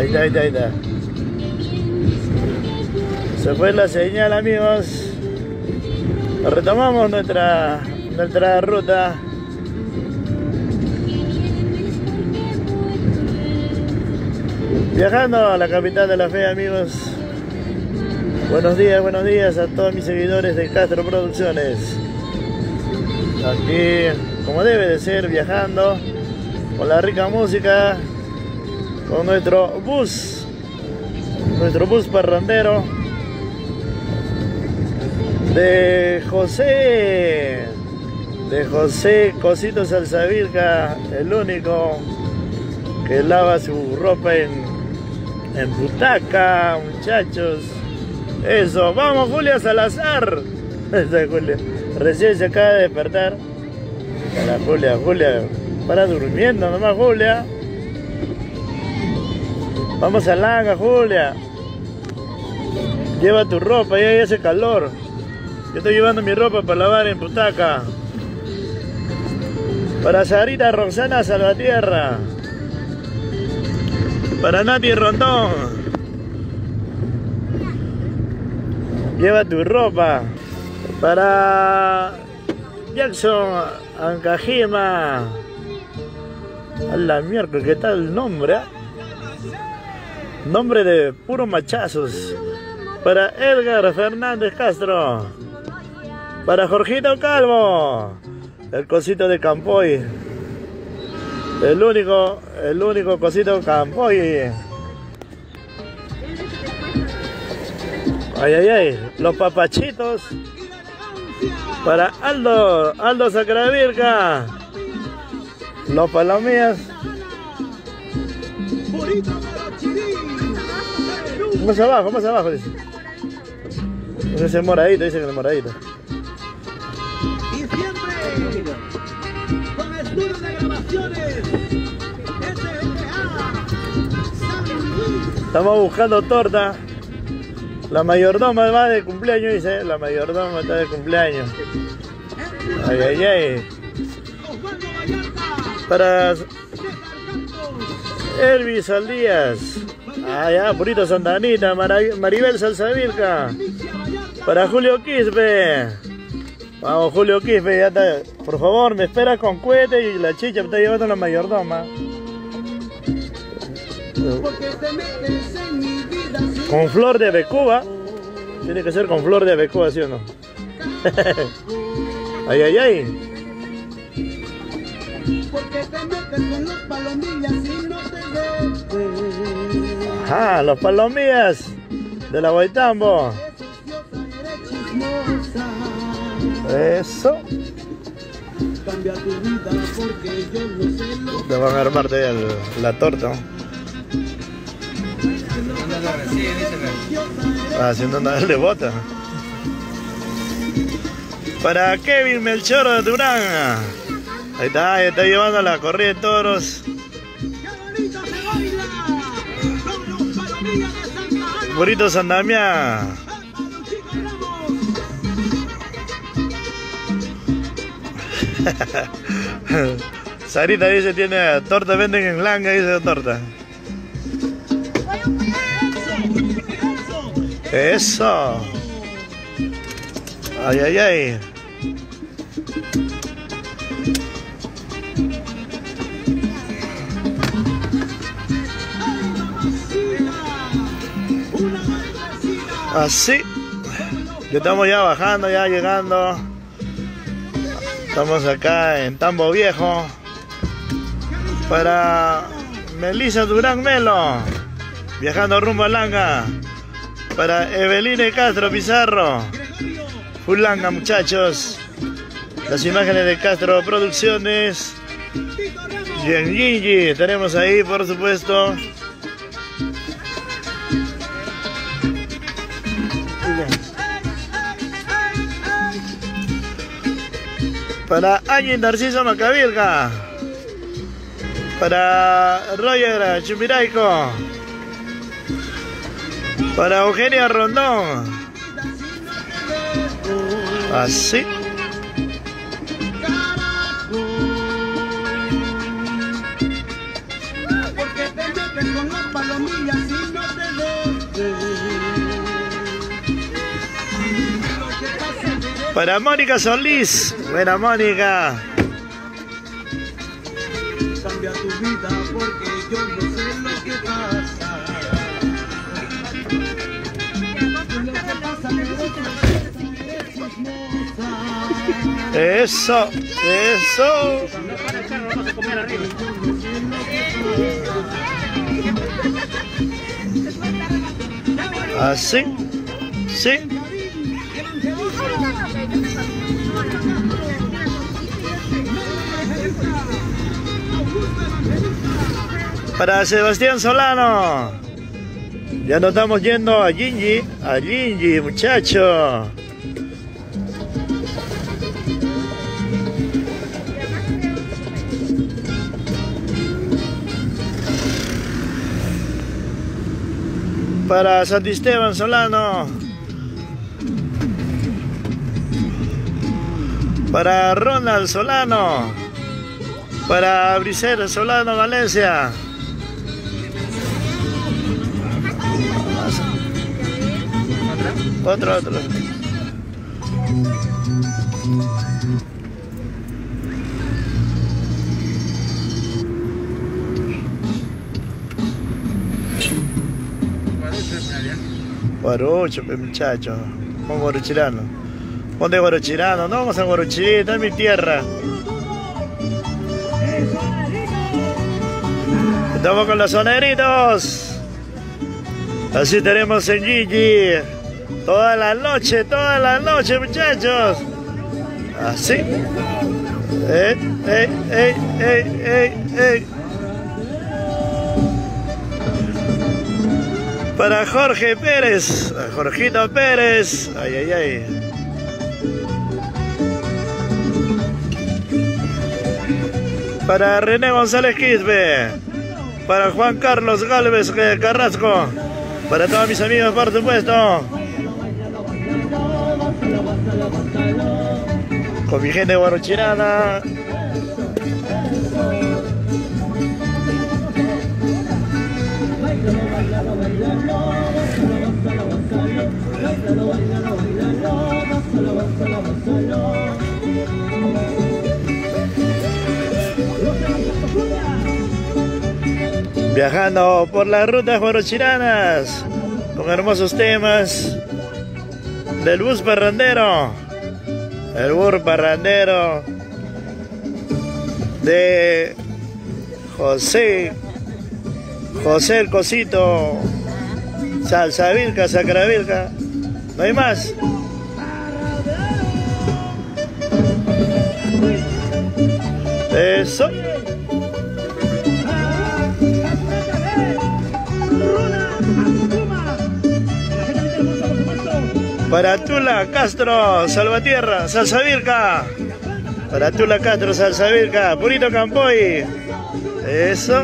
Ahí está, ahí está, ahí está. Se fue la señal, amigos. Retomamos nuestra ruta. Viajando a la capital de la fe, amigos. Buenos días a todos mis seguidores de Castro Producciones. Aquí, como debe de ser, viajando con la rica música, con nuestro bus parrandero de José Cosito Salsavirca, el único que lava su ropa en butaca, muchachos. Eso, vamos Julia Salazar. Esa Julia, recién se acaba de despertar. Para Julia, para durmiendo nomás Julia. Vamos a Langa, Julia. Lleva tu ropa, ya hace calor. Yo estoy llevando mi ropa para lavar en butaca. Para Sarita Roxana Salvatierra. Para Nati Rondón. Lleva tu ropa. Para Jackson Ancajima. A la mierda, ¿qué tal el nombre? Nombre de puros machazos. Para Edgar Fernández Castro. Para Jorgito Calvo. El cosito de Campoy. El único cosito Campoy. Ay, los papachitos. Para Aldo Sacravirca. Los palomías. Más abajo, dice. Ese moradito, dice que es moradito. Y siempre con estudio de grabaciones Estamos buscando torta. La mayordoma va de cumpleaños, dice. La mayordoma está de cumpleaños. Ay. Para Elvis Aldías. Ya, Purito Santa Anita. Maribel Salsavirca. Para Julio Quispe. Vamos, Julio Quispe, ya está. Por favor, me espera con cohete y la chicha me está llevando la mayordoma. Con flor de Becuba. Tiene que ser con flor de Becuba, ¿sí o no? Ay. Porque te metes con los palomillas y no te ves. Ajá, los palomillas de la Guaitambo. Eso. Cambia tu vida porque yo no sé lo Te van a armarte la torta. Haciendo una de bota. Para Kevin Melchor de Durán. Ahí está llevando la corrida de toros. Burrito San Damián. Sarita dice tiene torta, venden en Langa, dice torta. Eso. Ay. Así. Ya estamos ya bajando, ya llegando. Estamos acá en Tambo Viejo. Para Melissa Durán Melo. Viajando rumbo a Langa. Para Evelina Castro Pizarro. Full Langa, muchachos. Las imágenes de Castro Producciones. Y en Gigi tenemos ahí, por supuesto. Para Angie Narciso Macavirga. Para Roger Chumiraico. Para Eugenia Rondón. Así. palomilla si no te ves. Para Mónica Solís. Buena Mónica. Cambia tu vida porque yo no sé lo que pasa. Lo que pasa es que Eso, eso. Así, sí. Para Sebastián Solano. Ya nos estamos yendo a Gingy, muchacho. Para Santisteban Solano. Para Ronald Solano. Para Bricer Solano Valencia. Otro. Guarucho, muchacho. Con Guaruchirano. ¿Dónde Guaruchirano? No vamos a Guaruchirí, esta es mi tierra. Estamos con los soneritos. Así tenemos en Gigi. Toda la noche, muchachos. Así. Para Jorge Pérez, Jorgito Pérez. Ay. Para René González Quispe. Para Juan Carlos Galvez Carrasco. Para todos mis amigos, por supuesto. Con mi gente guaruchirana. Viajando por las rutas guaruchiranas con hermosos temas del bus parrandero. El bus parrandero de José el Cosito, Salsavilca, Sacravilca. No hay más. Eso. Para Tula Castro, Salvatierra, Salsavilca. Para Tula Castro, Salsavilca, Purito Campoy. Eso.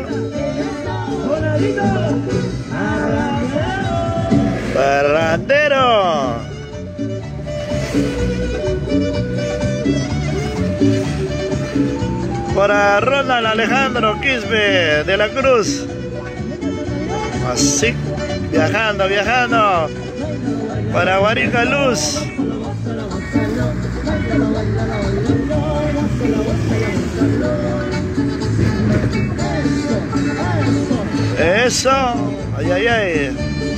Parrandero. Para Ronald Alejandro Quispe de la Cruz. Así, viajando. Para Guarica Luz. Eso. Ay.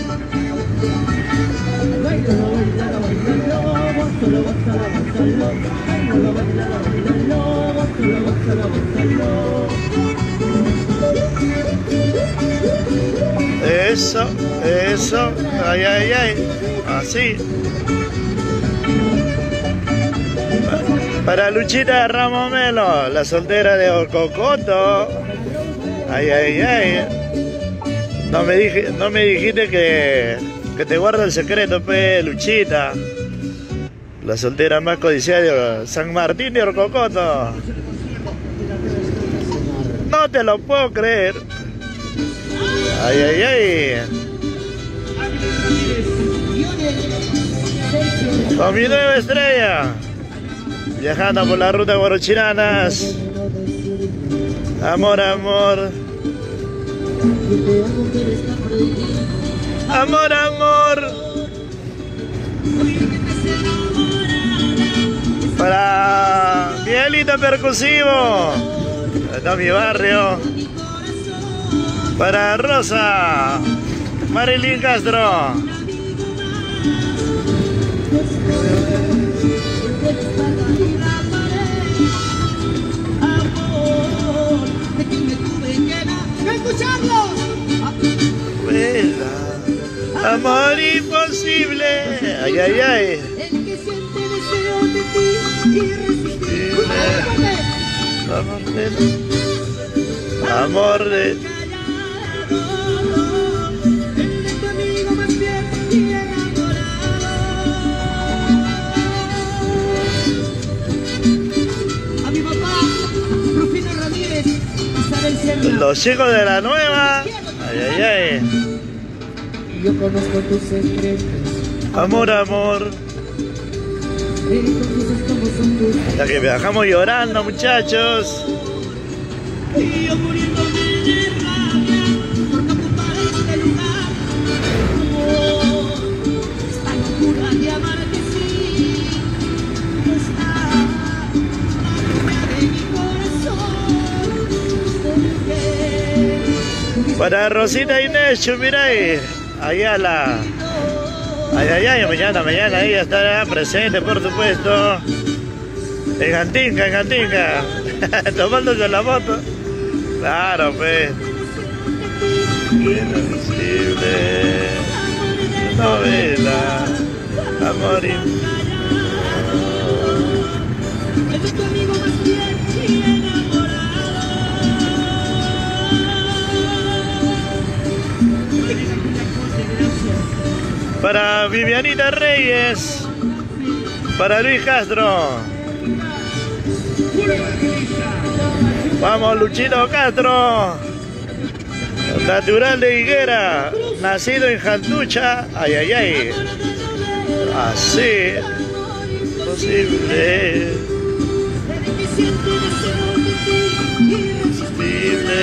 Eso. Ay. Así. Para Luchita Ramos Melo, la soltera de Orcocoto. Ay. No me dijiste que te guarda el secreto, pe, Luchita. La soltera más codiciada de San Martín de Orcocoto. No te lo puedo creer. Ay. Con mi nueva estrella. Viajando por la ruta guaruchiranas. Amor. Amor, amor. Para Miguelito Percusivo, de mi barrio. Para Rosa Marilyn Castro. Amor imposible. Ay, ay, ay. Amor de los chicos de la nueva. Ay, ay, ay. Yo conozco tus secretos. Amor, amor. Hasta que viajamos llorando, muchachos. Y yo muriéndome de rabia por no ocupar este lugar. Esta locura de amarte sí no está de mi corazón. Para Rosita Inés Chumiray Ayala. Ay, ay, ay, mañana ella estará presente, por supuesto. En Antinga, tomándose la foto. Claro, pues. Invisible. Novela. Amor. Para Vivianita Reyes. Para Luis Castro. Vamos, Luchito Castro. Natural de Higuera. Nacido en Jantucha. Ay, ay, ay. Así. Posible. Posible.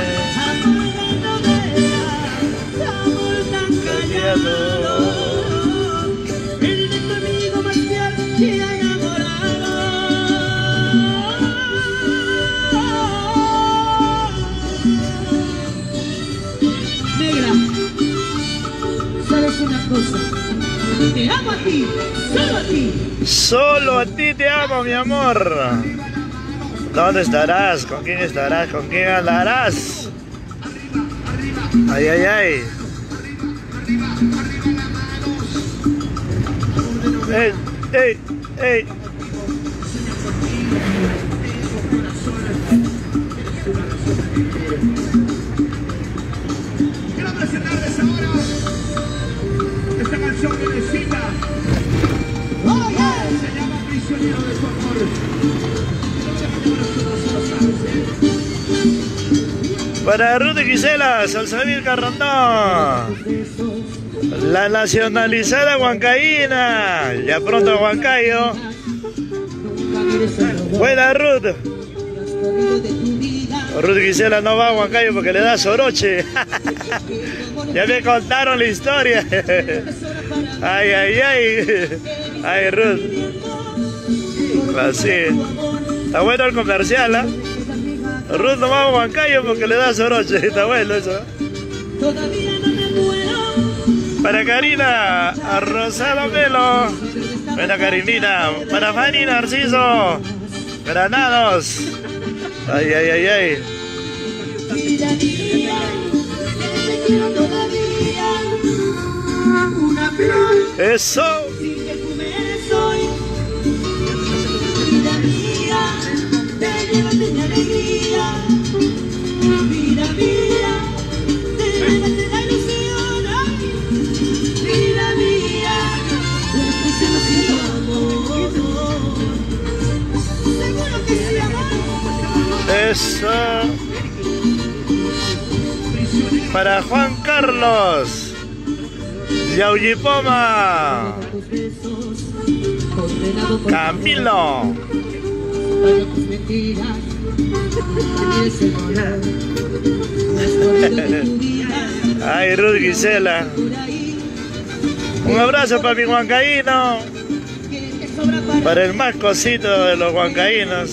Te amo a ti, solo a ti. Solo a ti te amo, mi amor. ¿Dónde estarás? ¿Con quién estarás? ¿Con quién andarás? Ay, ay, ay. Ey, ey, ey. Quiero presentarles ahora esta canción que necesita. Se llama Prisionero de su amor. Para Ruth y Gisela, Salsabil Carrondón. La nacionalizada huancaína. Ya pronto a Huancayo. Buena Ruth. Ruth Gisela no va a Huancayo porque le da soroche. Ya me contaron la historia. Ay, ay, ay. Ay, Ruth. Así. Está bueno el comercial, ¿ah? Ruth no va a Huancayo porque le da soroche. Está bueno eso. Para Karina, a Rosado Melo. Buena Karinita. Para Fanny Narciso. Granados. Ay, ay, ay, ay. Eso. Eso. Para Juan Carlos Yauyipoma. Camilo. Ay, Ruth Gisela. Un abrazo para mi huancaíno. Para el más cosito de los huancaínos.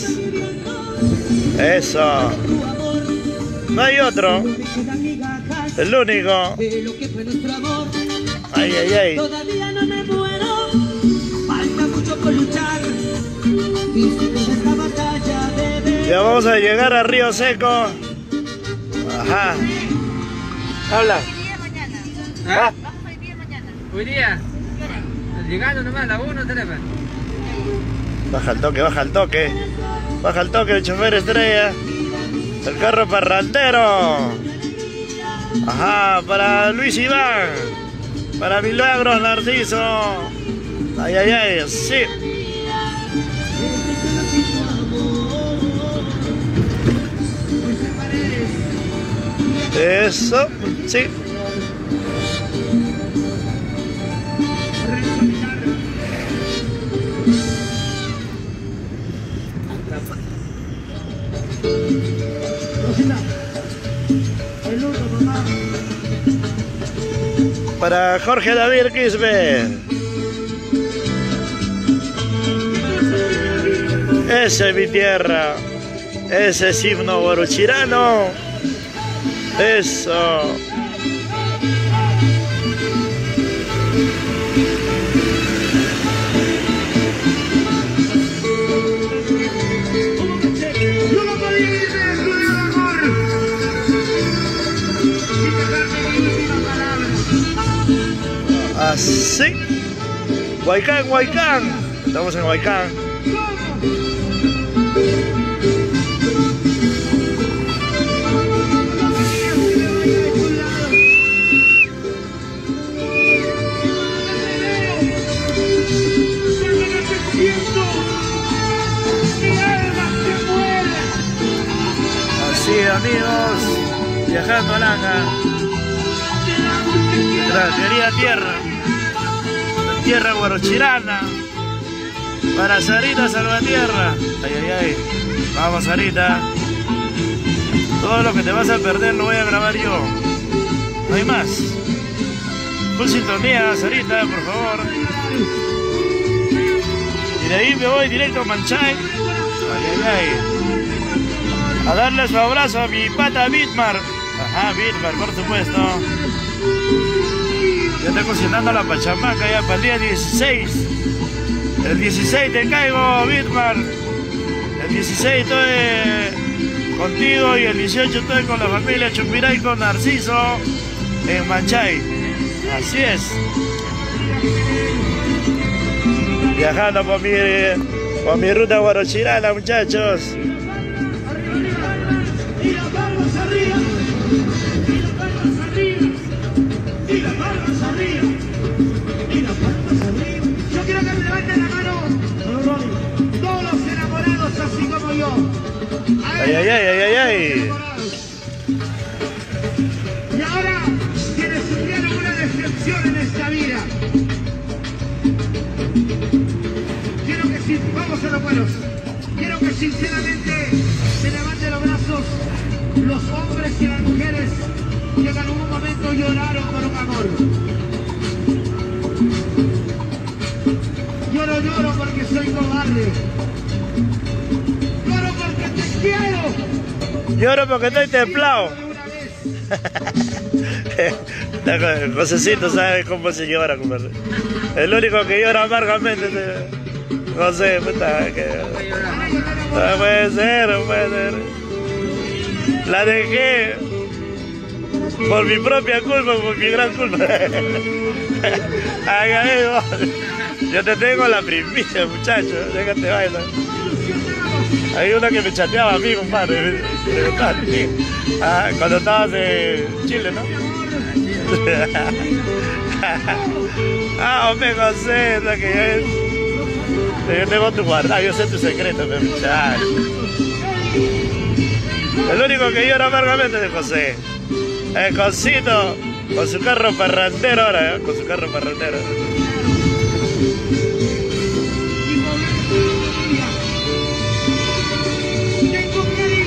Eso. No hay otro. El único. Ay, ay, ay. Todavía no me muero, falta mucho por luchar. Y si con esta batalla debe. Ya vamos a llegar a Río Seco. Ajá. Habla. Hoy día mañana. Ah. Vamos hoy día mañana. Hoy día, llegando nomás a la 1, teléfono. Baja el toque, baja el toque. Baja el toque el chofer estrella. El carro parrandero. Ajá, para Luis Iván. Para Milagros Narciso. Ay, ay, ay, sí. Eso, sí. Para Jorge David Quispe. Esa es mi tierra. Ese es himno guaruchirano. Eso. Yo no podía irme del Club del Amor sin dejarme mi última palabra. Así. Huaycán, Huaycán. Estamos en Huaycán. Así, amigos, viajando a Langa, nuestra querida tierra, la tierra guarochirana, para Sarita Salvatierra. Ay, ay, ay, vamos Sarita, todo lo que te vas a perder lo voy a grabar yo, no hay más. Full sintonía, Sarita, por favor. Y de ahí me voy directo a Manchay. Ay, ay, ay. A darle su abrazo a mi pata Bitmar. Ajá, Bitmar, por supuesto. Ya está cocinando la pachamaca ya para el día 16. El 16 te caigo, Bitmar. El 16 estoy contigo y el 18 estoy con la familia Chupiray con Narciso en Manchay. Así es. Viajando por mi ruta guarochirana, muchachos. Y las palmas arriba, y las palmas arriba, y las palmas arriba, y las palmas arriba. Yo quiero que me levanten la mano todos los enamorados así como yo. Ay, ay, ay, ay, ay, ay. Y ahora quienes sufrieron una decepción en esta vida. Quiero que vamos a los buenos. Quiero que sinceramente se levanten los brazos los hombres y las mujeres que en algún momento lloraron por un amor. Yo no lloro porque soy cobarde. Lloro porque te quiero. Lloro porque estoy templado. De una vez. Josecito sabe cómo se llora, compadre. El único que llora amargamente es José, puta. No puede ser, no puede ser. La dejé por mi propia culpa, por mi gran culpa. Ay, amigo, yo te tengo la primicia, muchacho. Déjate vaina. Hay una que me chateaba a mí, compadre. Ah, cuando estabas en Chile, ¿no? Ah, hombre, José, la que yo tengo tu guardado, yo sé tu secreto, muchacho. El único que llora amargamente es José. El Josito, con su carro parrandero ahora, ¿eh? Con su carro parrandero. Tengo que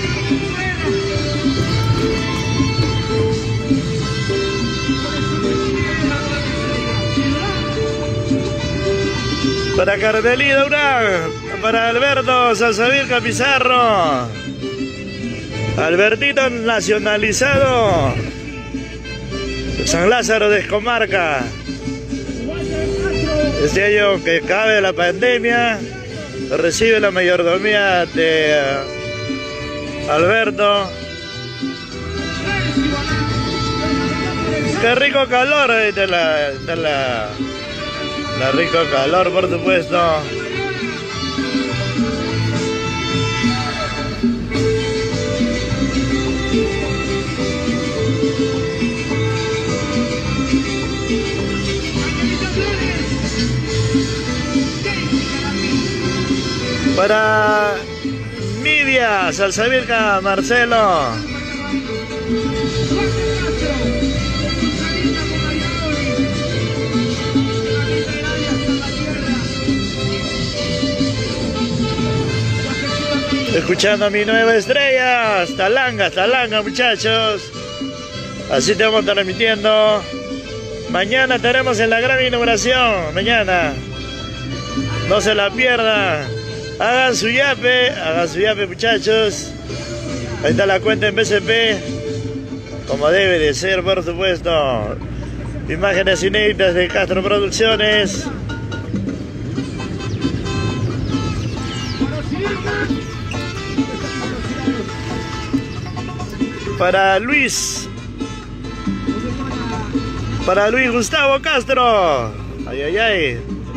Para Carmelita Durán, para Alberto Salsavirca Pizarro, Albertito nacionalizado, San Lázaro de Escomarca. Este año que cabe la pandemia, recibe la mayordomía de Alberto. Qué rico calor, la rico calor, por supuesto. Para Midia, Salsavirca, Marcelo. Escuchando a mi nueva estrella, Talanga, muchachos. Así te vamos transmitiendo. Mañana estaremos en la gran inauguración. Mañana. No se la pierdan. Hagan su yape, muchachos. Ahí está la cuenta en BCP. Como debe de ser, por supuesto. Imágenes inéditas de Castro Producciones. Para Luis Gustavo Castro. Ay.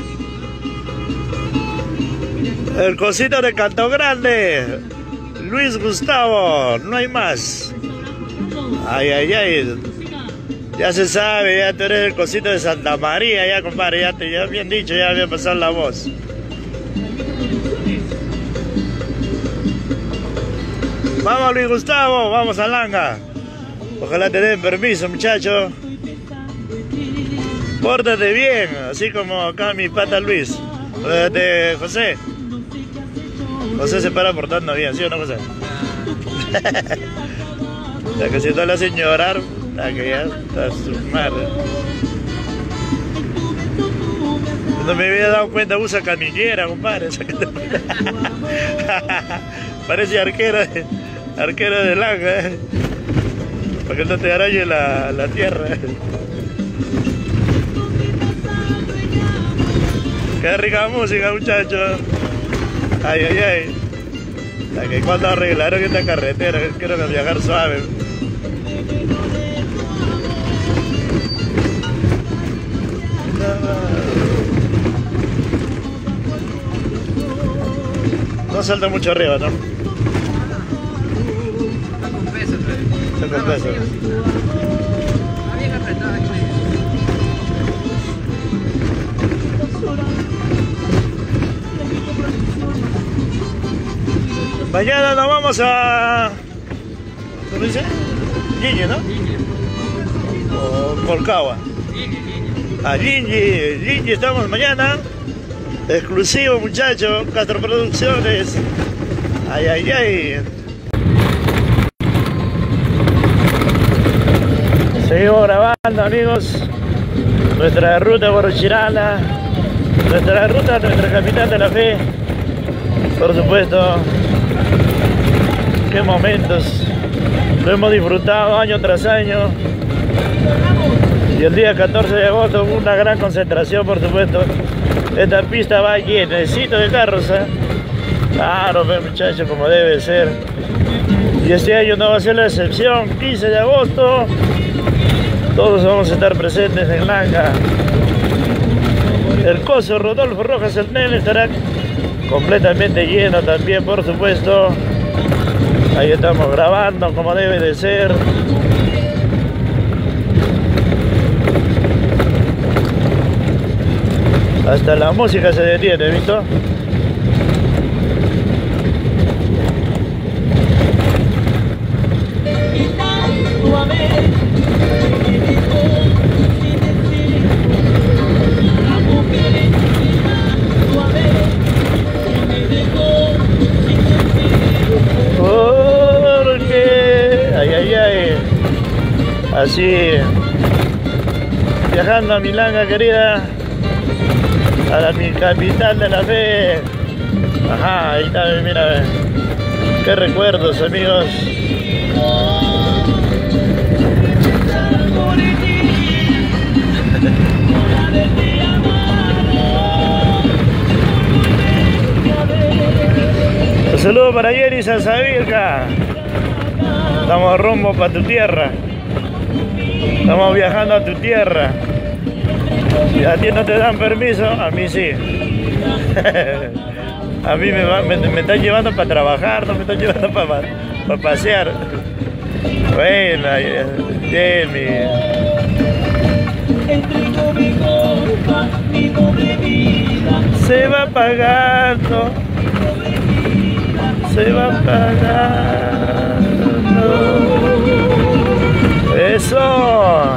El cosito de Canto Grande. Luis Gustavo, no hay más. Ay. Ya se sabe, ya tú eres el cosito de Santa María, ya compadre, ya bien dicho, ya había pasado la voz. Vamos Luis Gustavo, vamos a Langa. Ojalá te den permiso, muchacho. Pórtate bien, así como acá mi pata Luis. José. José se para portando bien, ¿sí o no, José? Ya que si no la hacen llorar, la que ya está su madre. No me había dado cuenta, usa camillera, compadre. Parece arquero de Langa, para que no te arañe la tierra. Qué rica música, muchachos. Ay. La que cuando arreglaron esta carretera, quiero que viajar suave. No salta mucho arriba, ¿no? Está con peso, pero... Está con peso. Está bien apretado aquí. Mañana nos vamos a... ¿cómo dice? Gingi, ¿no? O Colcagua. A Gingi estamos mañana. Exclusivo, muchachos, Castro Producciones. Ay. Seguimos grabando, amigos. Nuestra ruta por Chirala. Nuestra ruta, nuestra capital de la fe. Por supuesto. Qué momentos. Lo hemos disfrutado año tras año. Y el día 14 de agosto hubo una gran concentración, por supuesto. Esta pista va llenecito de carros, ¿eh? Claro, muchachos, como debe ser. Y este año no va a ser la excepción. 15 de agosto, todos vamos a estar presentes en Langa. El coso Rodolfo Rojas el Nel estará completamente lleno también, por supuesto. Ahí estamos grabando como debe de ser. Hasta la música se detiene, ¿visto? Porque... ay. Así... viajando a mi Langa querida. mi capital de la fe. Ajá, ahí está, mira. Qué recuerdos, amigos. Un saludo para Jenny Sansavirca. Estamos rumbo para tu tierra. Estamos viajando a tu tierra. Y a ti no te dan permiso, a mí sí. A mí me están llevando para trabajar, no me están llevando para pasear. Bueno, Jenny. Se va pagando. Se va pagando. Eso.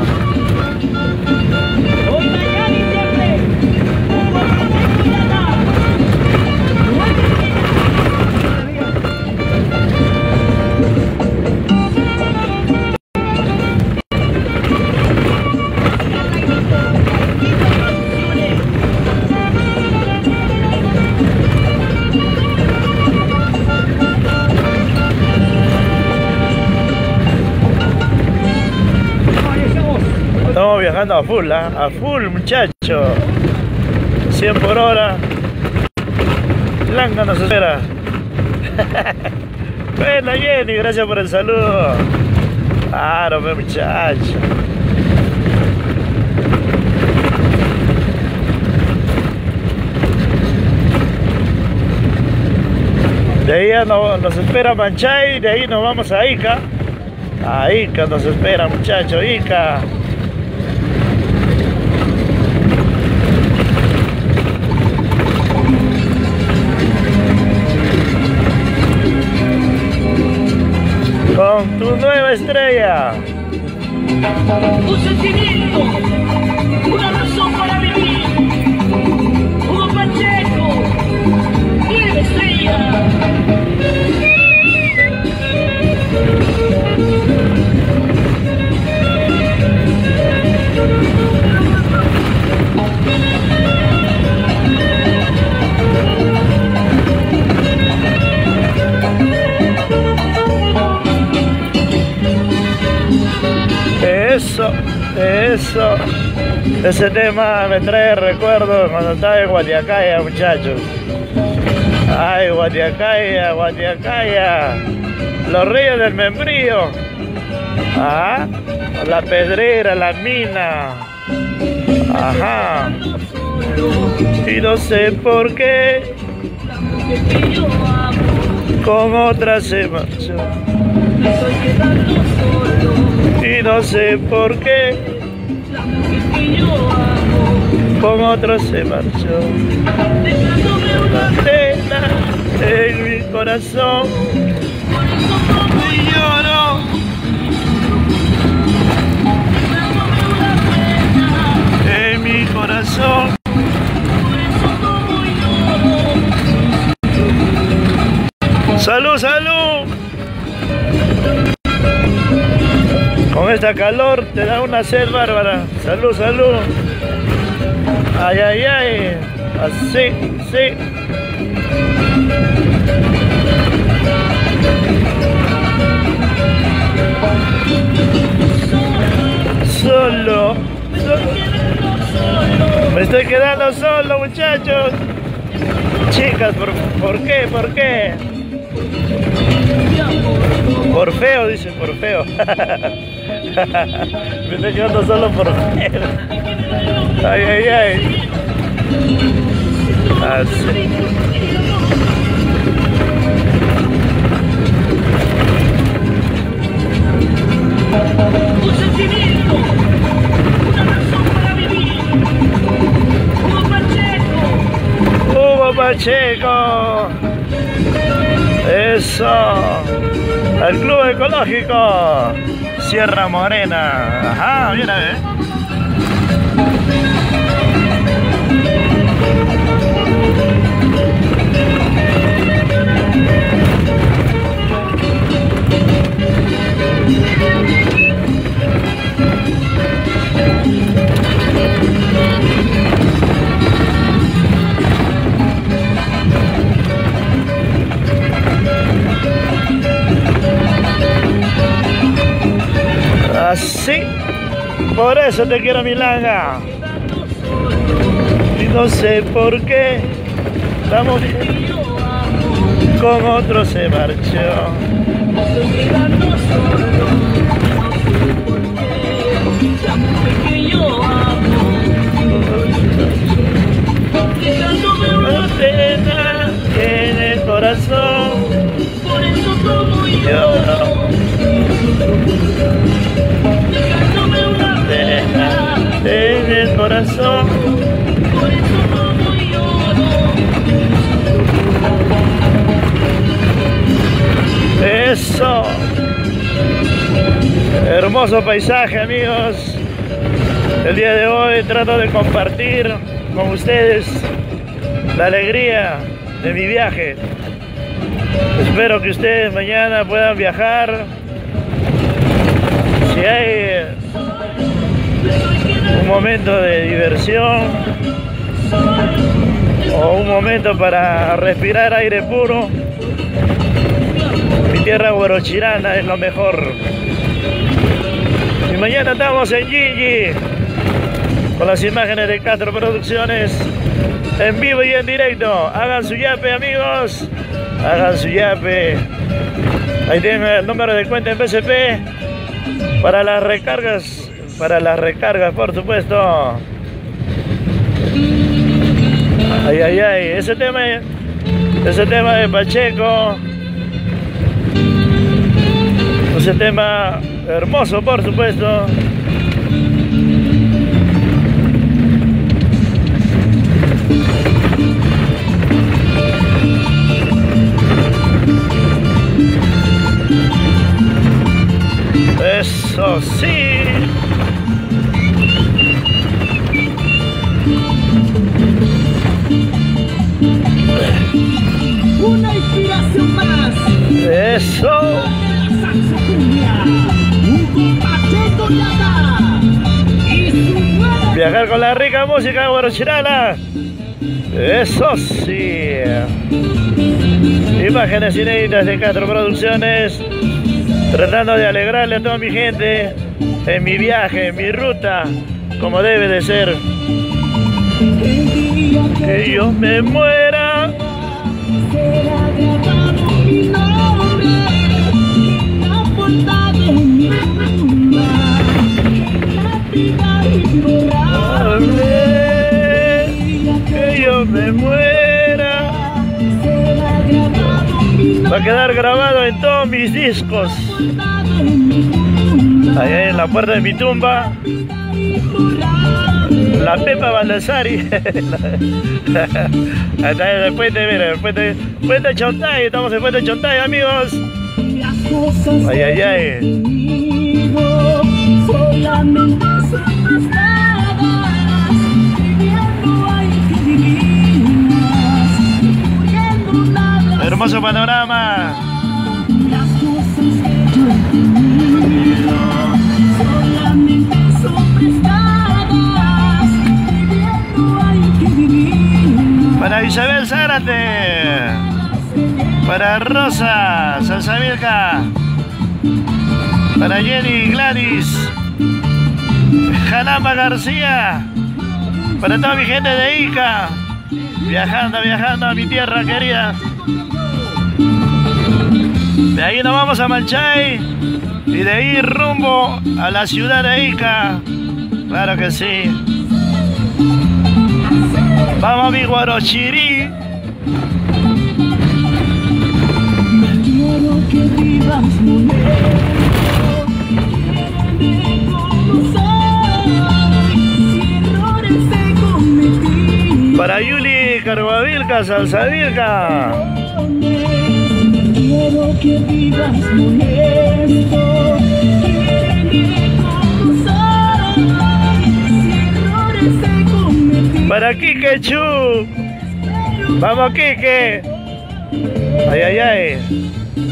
Estamos viajando a full, ¿eh? A full, muchacho. 100 por hora. Langa nos espera. Bueno, Jenny, gracias por el saludo. Claro, muchacho. De ahí nos espera Manchay, de ahí nos vamos a Ica. A Ica nos espera, muchacho, Ica. Con tu nueva estrella. Un sentimiento, una razón para vivir. Hugo Pacheco, nueva estrella. Eso, ese tema me trae recuerdos cuando estaba en Guatiacaya, muchachos. Ay, Guatiacaya, Guatiacaya, los ríos del Membrillo, ¿ah? La Pedrera, la mina, ajá. Y no sé por qué con otra se marchó. Y no sé por qué con otro se marchó. Una pena en mi corazón y lloro. En mi corazón. ¡Salud, salud! Con esta calor te da una sed bárbara. Salud, salud. Ay, ay, ay. Así, sí. Solo. Me estoy quedando solo, muchachos. Chicas, ¿por qué? ¿Por qué? Por feo, dice, por feo. Me estoy quedando solo por feo. Ay, ay, ay. Así. Un sentimiento, una razón para vivir. Hugo Pacheco. Hugo Pacheco. Eso. El Club Ecológico Sierra Morena. Ajá, mira, Sí, por eso te quiero, Milanga. Y no sé por qué estamos con otro se marchó. Una pena en el corazón, Por eso como lloro. dejándome una Pena en el corazón. por eso como lloro. Eso. Hermoso paisaje, amigos. El día de hoy trato de compartir con ustedes la alegría de mi viaje. Espero que ustedes mañana puedan viajar. Si hay un momento de diversión o un momento para respirar aire puro, mi tierra Huarochirana es lo mejor. Y mañana estamos en Gigi con las imágenes de Castro Producciones en vivo y en directo. Hagan su yape, amigos. Hagan su yape. Ahí tienen el número de cuenta en BCP para las recargas. Para las recargas, por supuesto. Ay, ay, ay. Ese tema de Pacheco. Ese tema hermoso, por supuesto. Eso sí. Una inspiración más. Eso. Saxofonia. Un Pacheco Llada. Y su nueva Viajar con la rica música de Huarochirana. Eso sí. Imágenes inéditas de Castro Producciones. Tratando de alegrarle a toda mi gente en mi viaje, en mi ruta, como debe de ser. Que yo me muera. será grabado mi nombre en la portada de mi tumba. Lápida imborrable. Que yo me muera. Será grabado mi nombre Va a quedar grabado en todos mis discos. de mi tumba. Allá en la puerta de mi tumba. La Pepa Baldassari. Ahí está en el puente, miren, el puente Chontay. Estamos en el puente Chontay, amigos. Las cosas Ay, ay, ay. conmigo solamente son prestadas. Viviendo hay que divinas, muriendo nada. Hermoso panorama. Las cosas que yo conmigo solamente son prestadas. Viviendo hay que divinas. Para Isabel Zárate. Para Rosa Salsavilca. Para Jenny Gladys. Jalamba García. Para toda mi gente de Ica. Viajando a mi tierra querida. De ahí nos vamos a Malchay. Y de ahí rumbo a la ciudad de Ica. Claro que sí. Vamos a mi Huarochirí. Quiero que vivas molesto, quiéreme como soy, si errores he cometido. Para Yuli Carguavilca, Salsavilca. Quiero que vivas molesto, quiéreme como soy, si errores he cometido. Para Quique Chu. Vamos, Quique. Ay, ay, ay.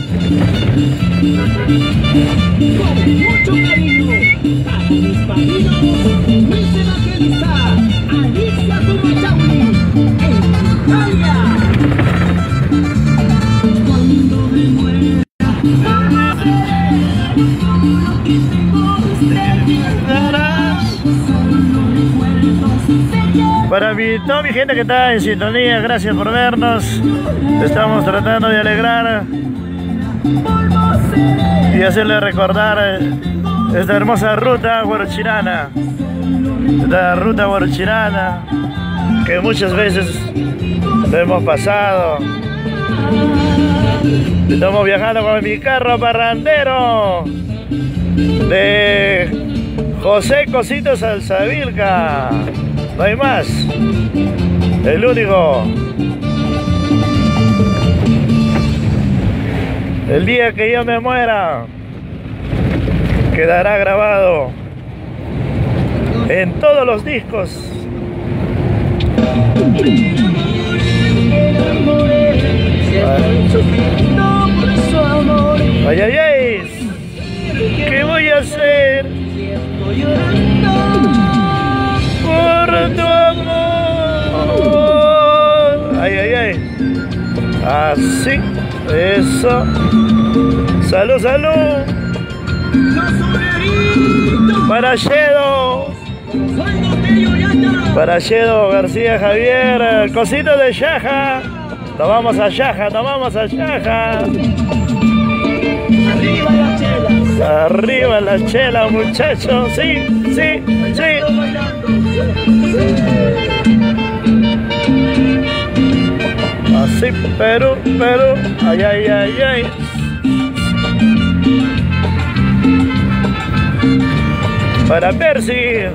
Con mucho cariño, para mis padrinos, Luis Evangelista, Alicia Tumachawi, en Italia. Cuando me muera, todo lo que tengo es Para toda mi gente que está en sintonía, gracias por vernos. Estamos tratando de alegrar y hacerle recordar esta hermosa ruta guarochirana. Esta ruta guarochirana que muchas veces lo hemos pasado. Estamos viajando con mi carro parrandero de José Cosito Salsavilca. No hay más. El único. El día que yo me muera quedará grabado en todos los discos. Ay, ay, ay. ¿Qué voy a hacer por tu amor? Ay, ay, ay. Así. Eso. Salud, salud. Para Yedo. Para Yedo García Javier. Cosito de Yaja. Nos vamos a Yaja, nos vamos a Yaja. Arriba las chelas. Arriba la chela, muchachos. Sí, sí, sí. Así, Perú, Perú. Ay, ay, ay, ay. Para Percy.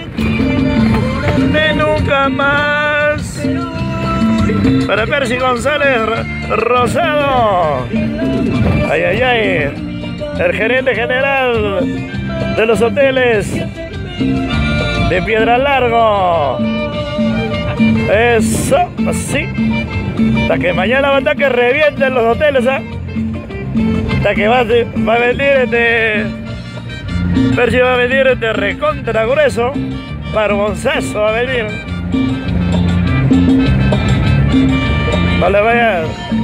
De nunca más. Para Percy González Rosado. Ay, ay, ay. El gerente general de los hoteles de Piedra Largo. Eso, así. Hasta que mañana va a estar que revienten los hoteles, ¿ah? Hasta que va a venir Percy va a venir recontra grueso. Barbonzazo va a venir. Vale, vaya.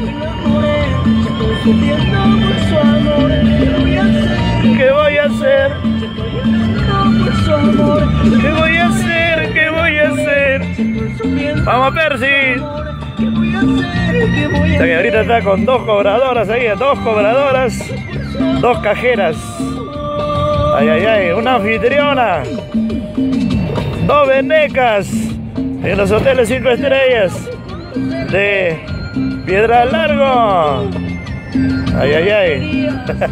¿Qué voy a hacer? ¿Qué voy a hacer? ¿Qué voy a hacer? Vamos, Percy. O sea que ahorita está con dos cobradoras ahí, dos cobradoras, dos cajeras. Ay, ay, ay, una anfitriona, dos venecas en los hoteles 5 estrellas de Piedra Largo. Ay, ay, ay.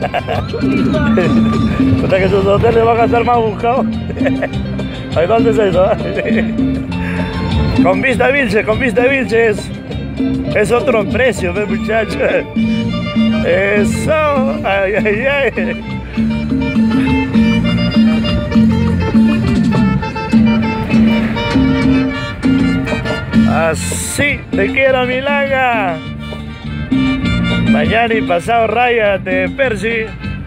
O sea que sus hoteles van a estar más buscados. Ay, ¿dónde es eso? Con vista Vilches. Es otro precio, ¿ves, muchachos? Eso. Ay, ay, ay. Así te quiero, Milanga. Mañana y pasado ráyate, Percy.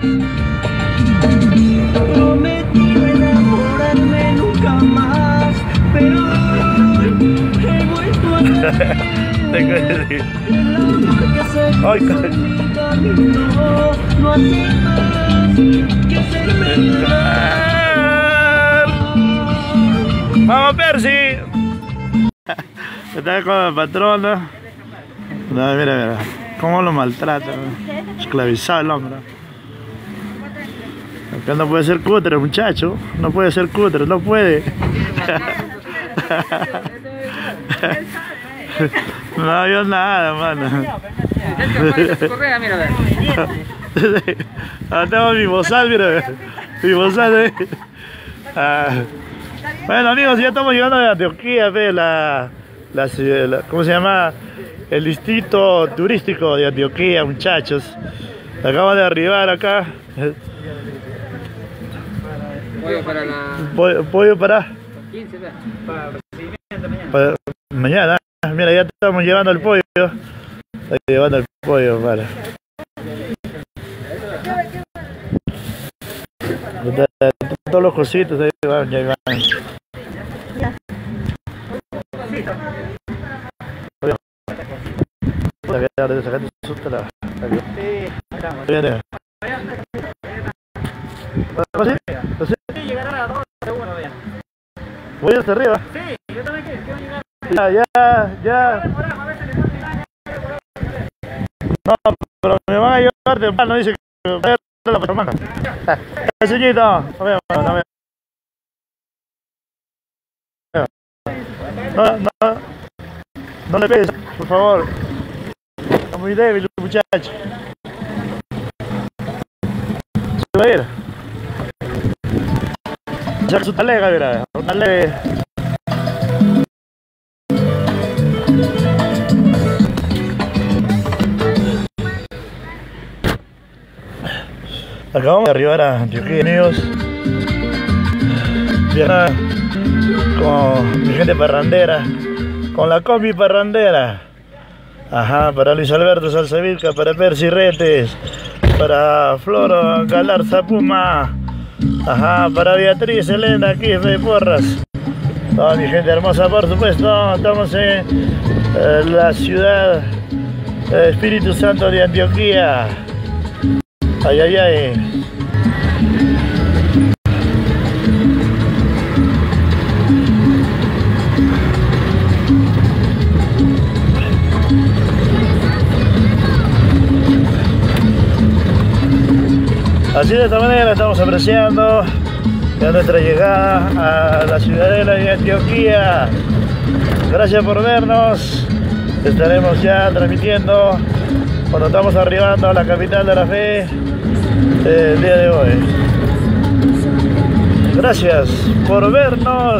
Prometí enamorarme nunca más, pero hoy he vuelto a ver Tengo que decir. el amor que se Ay, puso en mi camino. No hace más que hacerme llorar. Vamos, Percy. Está con el patrón, ¿no? No, mira, mira. Cómo lo maltrata, ¿no? Esclavizado el hombre. Acá no puede ser cutre, muchacho. No puede ser cutre, no puede. No vio nada, mano. Correa, mira, a ver. Ah, tengo mi bozal, mira. Mi bozal, Bueno, amigos, ya estamos llegando a Antioquia, ¿cómo se llama? El distrito turístico de Antioquia, muchachos. Acabamos de arribar acá. Pollo para la... Pollo para 15, ¿verdad? para mañana. Mira, ya estamos llevando el pollo. Estoy llevando el pollo para. Todos los cositos ahí van, ya van. Voy hasta arriba. Sí, yo también quiero llegar. Ya. No, pero me van a llevar temprano, dice que me va a llevar la Pachamama. Señorito, no le pegues, por favor. Está muy débil el muchacho. Se va a ir. Ya su talega, mira, una leve. Acabamos de arribar a Antioquia, amigos. Viajar con mi gente parrandera, con la combi parrandera. Ajá, para Luis Alberto Salsavilca, para Percy Retes, para Floro Galarza Puma. Ajá, para Beatriz Elena aquí de Porras. Toda mi gente hermosa, por supuesto. Estamos en la ciudad Espíritu Santo de Antioquia. Ay. Así de esta manera estamos apreciando ya nuestra llegada a la ciudadela de Antioquia. Gracias por vernos. Estaremos ya transmitiendo cuando estamos arribando a la capital de la fe el día de hoy. Gracias por vernos.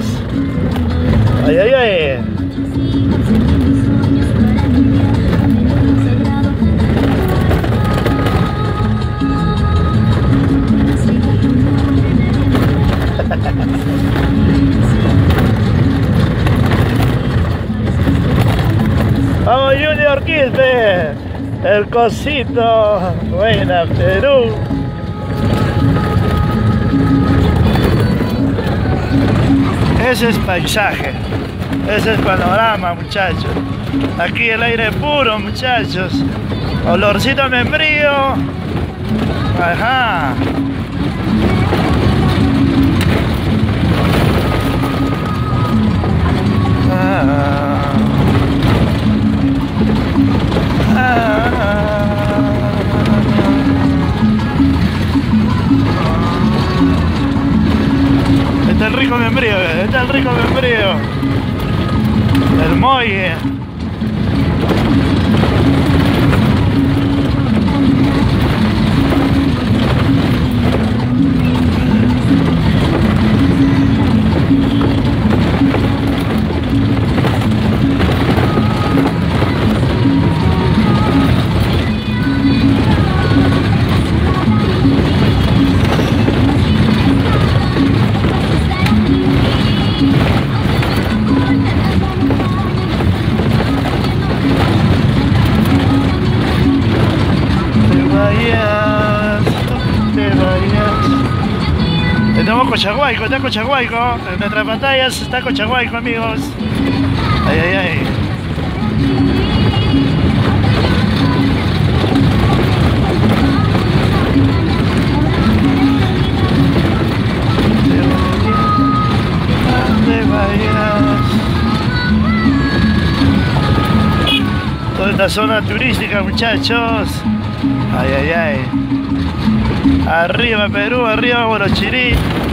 Ay. Vamos Junior Quispe, el cosito, buena Perú. Ese es paisaje, ese es panorama, muchachos. Aquí el aire puro, muchachos. Olorcito a membrillo. Ajá. Está el rico membrillo, el muelle. Tenemos Cochaguayco, está Cochaguayco. En nuestras pantallas está Cochaguayco, amigos. Ay. ¿Dónde vayas? Toda esta zona turística, muchachos. Ay. Arriba Perú, arriba Huarochirí.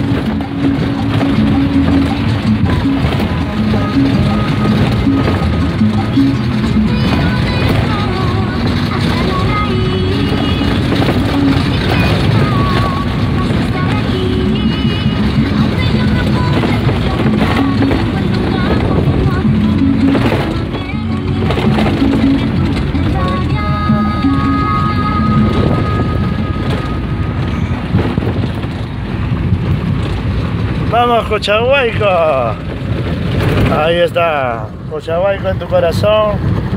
Vamos Cochaguayco. Ahí está, Cochaguayco en tu corazón.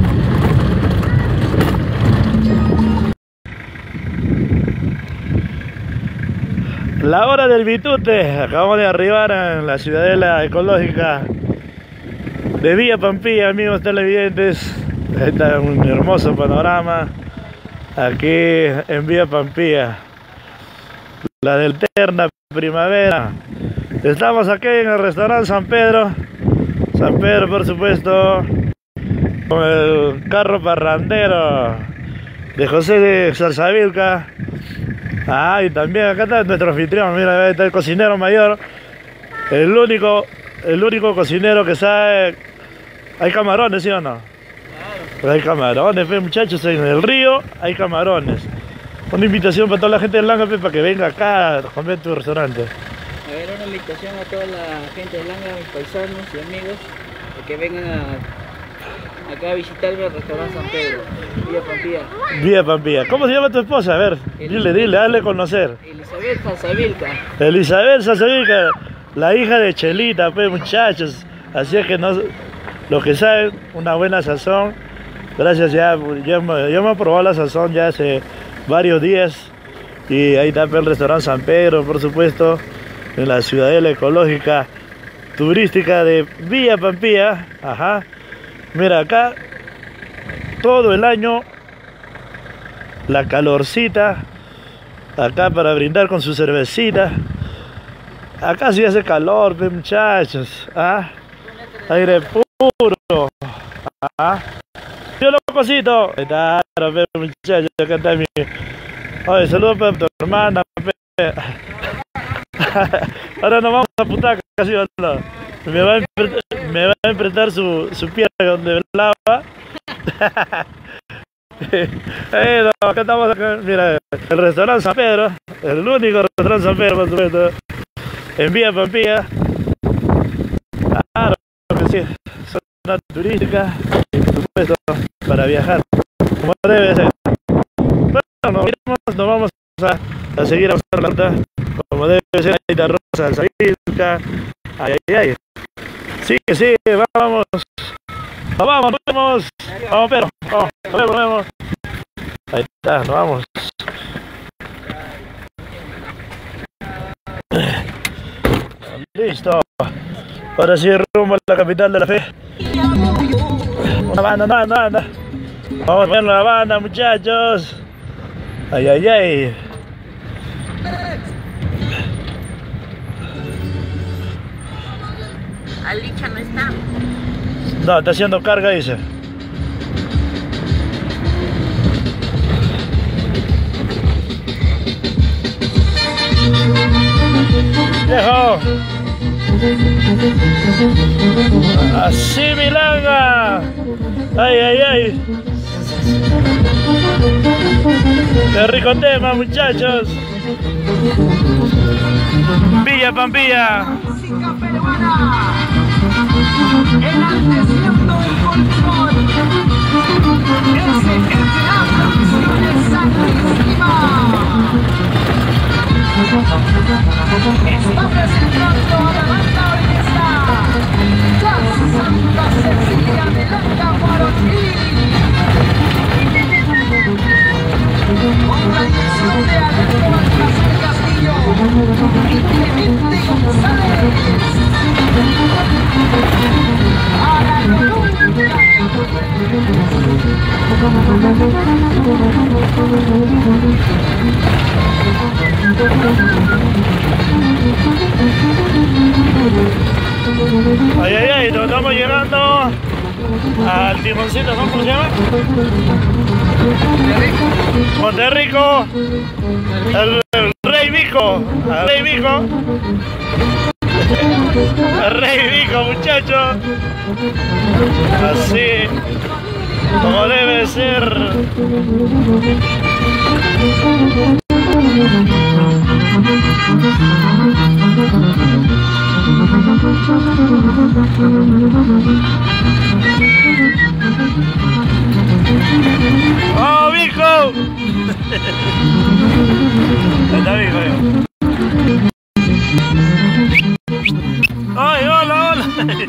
La hora del bitute. Acabamos de arribar en la ciudadela ecológica de Villa Pampilla, amigos televidentes. Está un hermoso panorama aquí en Villa Pampilla. La del eterna primavera. Estamos aquí en el restaurante San Pedro. San Pedro, por supuesto. Con el carro parrandero de José de Salsavilca. Ah, y también acá está nuestro anfitrión. Mira, ahí está el cocinero mayor. El único cocinero que sabe. Hay camarones, ¿sí o no? Claro. Hay camarones, pues, muchachos, en el río hay camarones. Una invitación para toda la gente de Langa, pues, para que venga acá a comer tu restaurante. A ver, una invitación a toda la gente de Langa, mis paisanos y amigos, a que vengan acá a visitarme al restaurante San Pedro, Villa Pampilla. Villa Pampilla. ¿Cómo se llama tu esposa? A ver, dile, hazle conocer. Elizabeth Salsavilca. Elizabeth Salsavilca, la hija de Chelita, pues, muchachos. Así es que no, los que saben, una buena sazón. Gracias, ya hemos probado la sazón ya hace varios días. Y ahí está, pues, el restaurante San Pedro, por supuesto, en la ciudadela ecológica turística de Villa Pampilla. Ajá. Mira, acá todo el año la calorcita, acá para brindar con su cervecita. Acá sí hace calor, pues, muchachos. ¿Ah? Aire puro. ¿Ah? Yo lo cosito. Ahí está, pues, muchachos, acá está mi... Oye, saludos para tu hermana, pues. Ahora nos vamos a putar casi al lado. Me va a enfrentar su piedra donde lava. No, acá estamos acá, mira, el restaurante San Pedro, el único restaurante San Pedro, por supuesto, en Villa Pampilla. Claro que sí, zona turística, por supuesto, para viajar, como debe ser. Bueno, nos vamos a seguir avanzando la ruta, como debe ser. Ahí está Rosa Salsavilca. Ay, ay, ay. Sí, vamos. Vamos, vamos. Vamos, pero. Nos vemos. Ahí está, nos vamos. Listo. Ahora sí, rumbo a la capital de la fe. Una banda. Vamos a ver la banda, muchachos. Ay, ay, ay. Alicia no está. No, está haciendo carga, dice. Viejo. Así Milanga. Ay, ay, ay. Qué rico tema, muchachos. Villa Pampilla. Música peruana, enalteciendo el folclor. Ese es la producción exactísima. Está presentando a la banda orquesta La Santa Cecilia de Langa Guaroní, con la dirección de Alberto Baltasar Castillo y Clemente González. A la Colombia. Ay, ay, ay, nos estamos llegando al timoncito, ¿cómo se llama? Monterrico. El Rey Vico. El Rey Vico. El Rey Vico, muchachos. Así como debe ser. ¡Oh, Vico! Está Vico, ¡ay, hola, hola!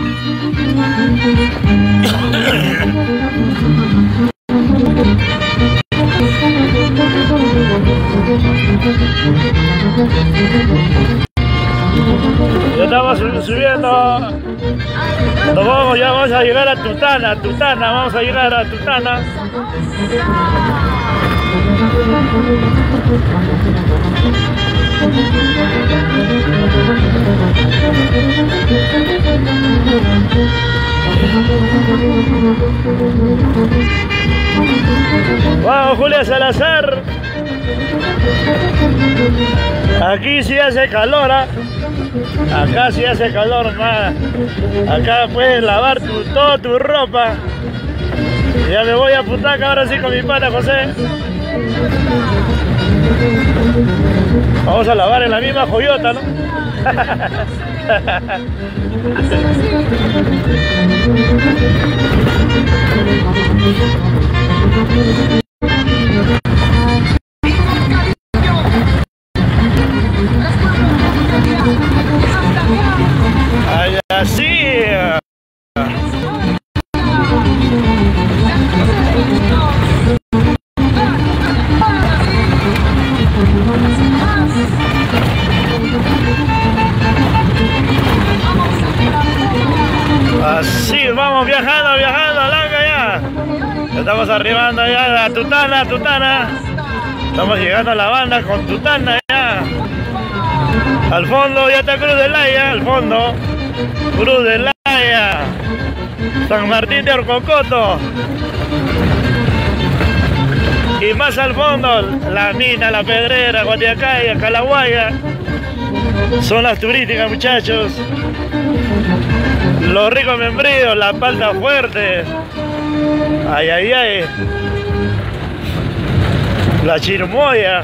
Ya estamos subiendo. Ya vamos a llegar a Tutana, vamos a llegar a Tutana. Vamos, Julia Salazar. Aquí sí hace calor, ¿ah? Acá sí hace calor, más. Acá puedes lavar toda tu ropa. Ya me voy a Putaca ahora sí con mi pana José. Vamos a lavar en la misma joyota, ¿no? Ay, así. Así, vamos viajando, Langa ya. Estamos arribando ya a Tutana. Estamos llegando a la banda con Tutana ya. Al fondo ya está Cruz del Laya, al fondo. Cruz del Laya. San Martín de Orcocoto. Y más al fondo, La Mina, La Pedrera, Guatiacaya, Calahuaya. Zonas turísticas, muchachos. Los Ricos Membrillos, La Palta Fuerte. Ay, ay, ay. La Chirmoya.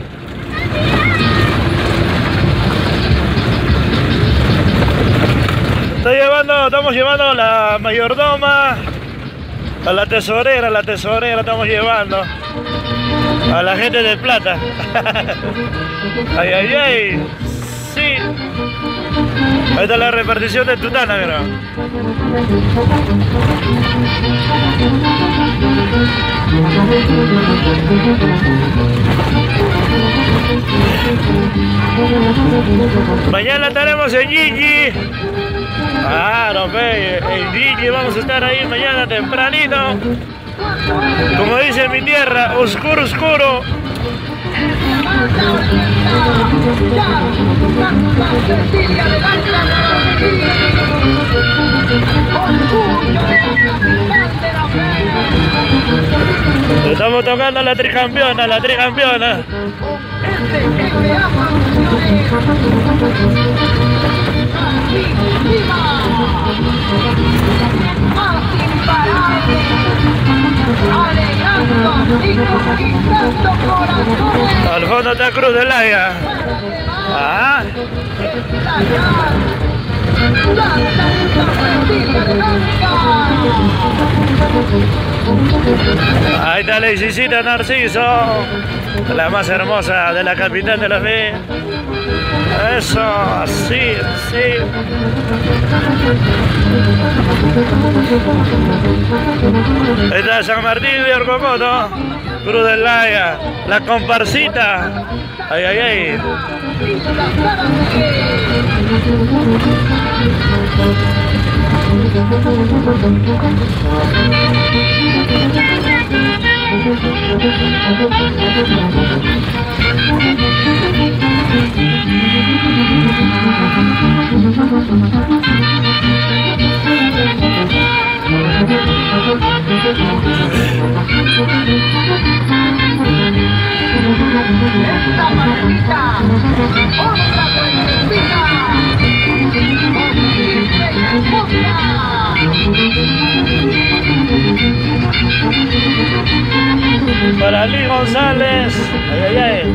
Estamos llevando la mayordoma, a la tesorera estamos llevando. A la gente de plata. Ay, ay, ay. Sí. Ahí está la repartición de Tutana, mira. Mañana estaremos en Gigi. Claro, en Gigi vamos a estar ahí mañana tempranito. Como dice en mi tierra, oscuro, oscuro. Estamos tocando la tricampeona, Al fondo está Cruz del Laya. Ah. Ahí está la Isidita Narciso, la más hermosa de la capital de la fe. Eso, así, así. Ahí está San Martín de Orcocoto, Cruz del Laya, la comparsita. Ay, ay, ay. Esta maldita, otra para Luis González. Ay, ay, ay.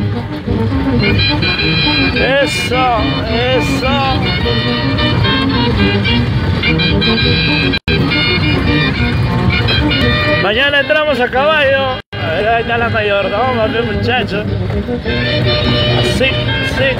Eso, eso. Mañana entramos a caballo. A ver, ahí está la mayordoma, muchachos. Así, sí.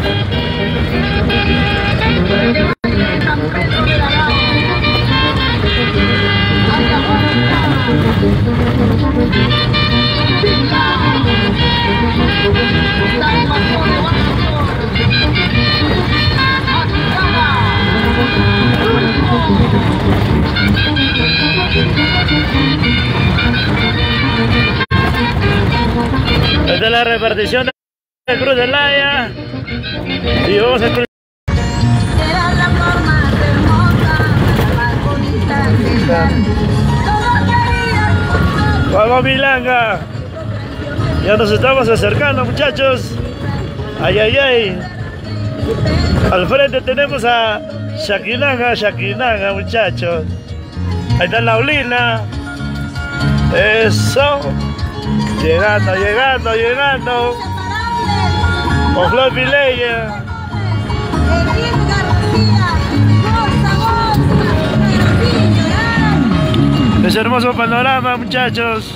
Esta es la repartición Cruz de Laya. Y vamos a cruzar. Era la forma más hermosa, la más bonita del dar. Todo quería Vamos, Milanga. Ya nos estamos acercando, muchachos. Ay, ay, ay. Al frente tenemos a Shakinanga, muchachos. Ahí está Laulina. Eso. Llegando. Con Flor Vileya. Es hermoso panorama, muchachos.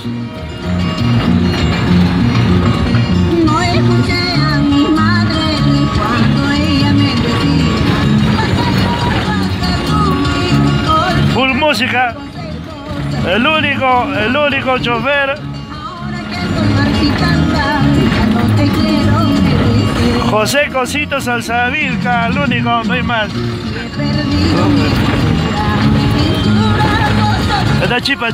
No escuché a mi madre ni cuando ella me decía. Full música. El único chofer. Ahora que estoy marchitanda, ya no te quiero, me dice. José Cosito Salsavilca, el único, no hay más. He perdido mi cintura, Está Chipa.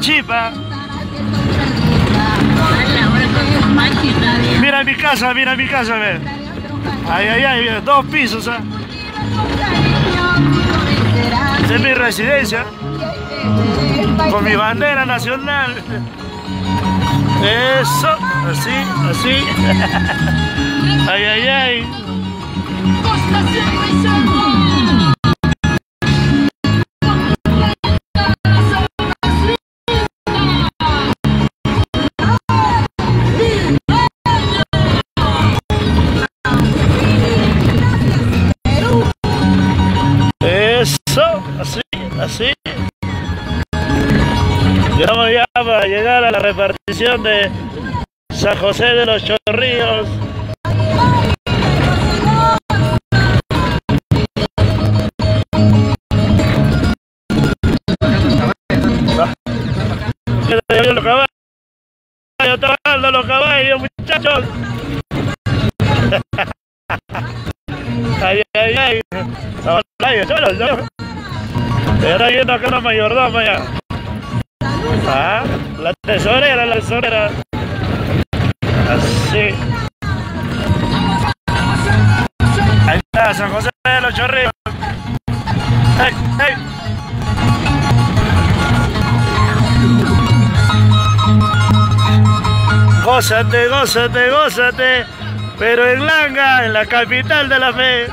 Mira mi casa, ve. Ay, mira, 2 pisos, ¿ah? Esa es mi residencia. Con mi bandera nacional. Eso, así. Ay. Eso, así. Llegamos ya para llegar a la repartición de San José de los Chorrillos. Los caballos, muchachos. Ay. Está yendo acá la mayordoma ya. La tesorera. Así. Ahí está, San José de los Chorrillos. ¡Hey! Gózate. Pero en Langa, en la capital de la fe.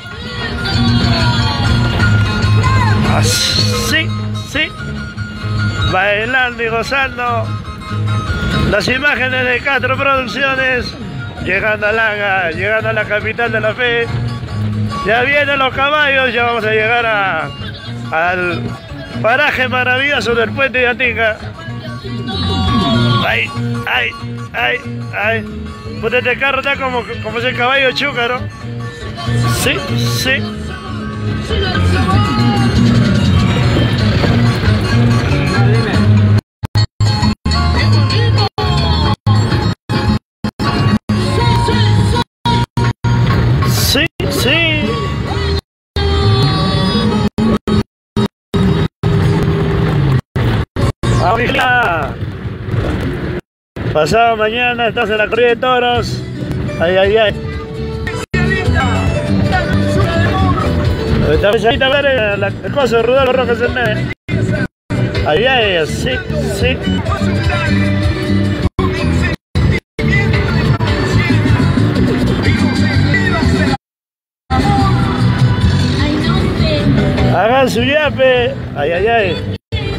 Así, sí. Bailando y gozando. Las imágenes de Castro Producciones. Llegando a Langa, llegando a la capital de la fe. Ya vienen los caballos, ya vamos a llegar al paraje maravilloso del puente de Atinga. Ay. Pues este carro está como ese caballo chúcaro. Sí. Sí. Ahorita, pasado mañana estás en la corrida de toros. Ay. Esta vez ahorita ver la cosa de Rudolfo Rojas en medio. Ay, sí. Hagan su yape. Ay.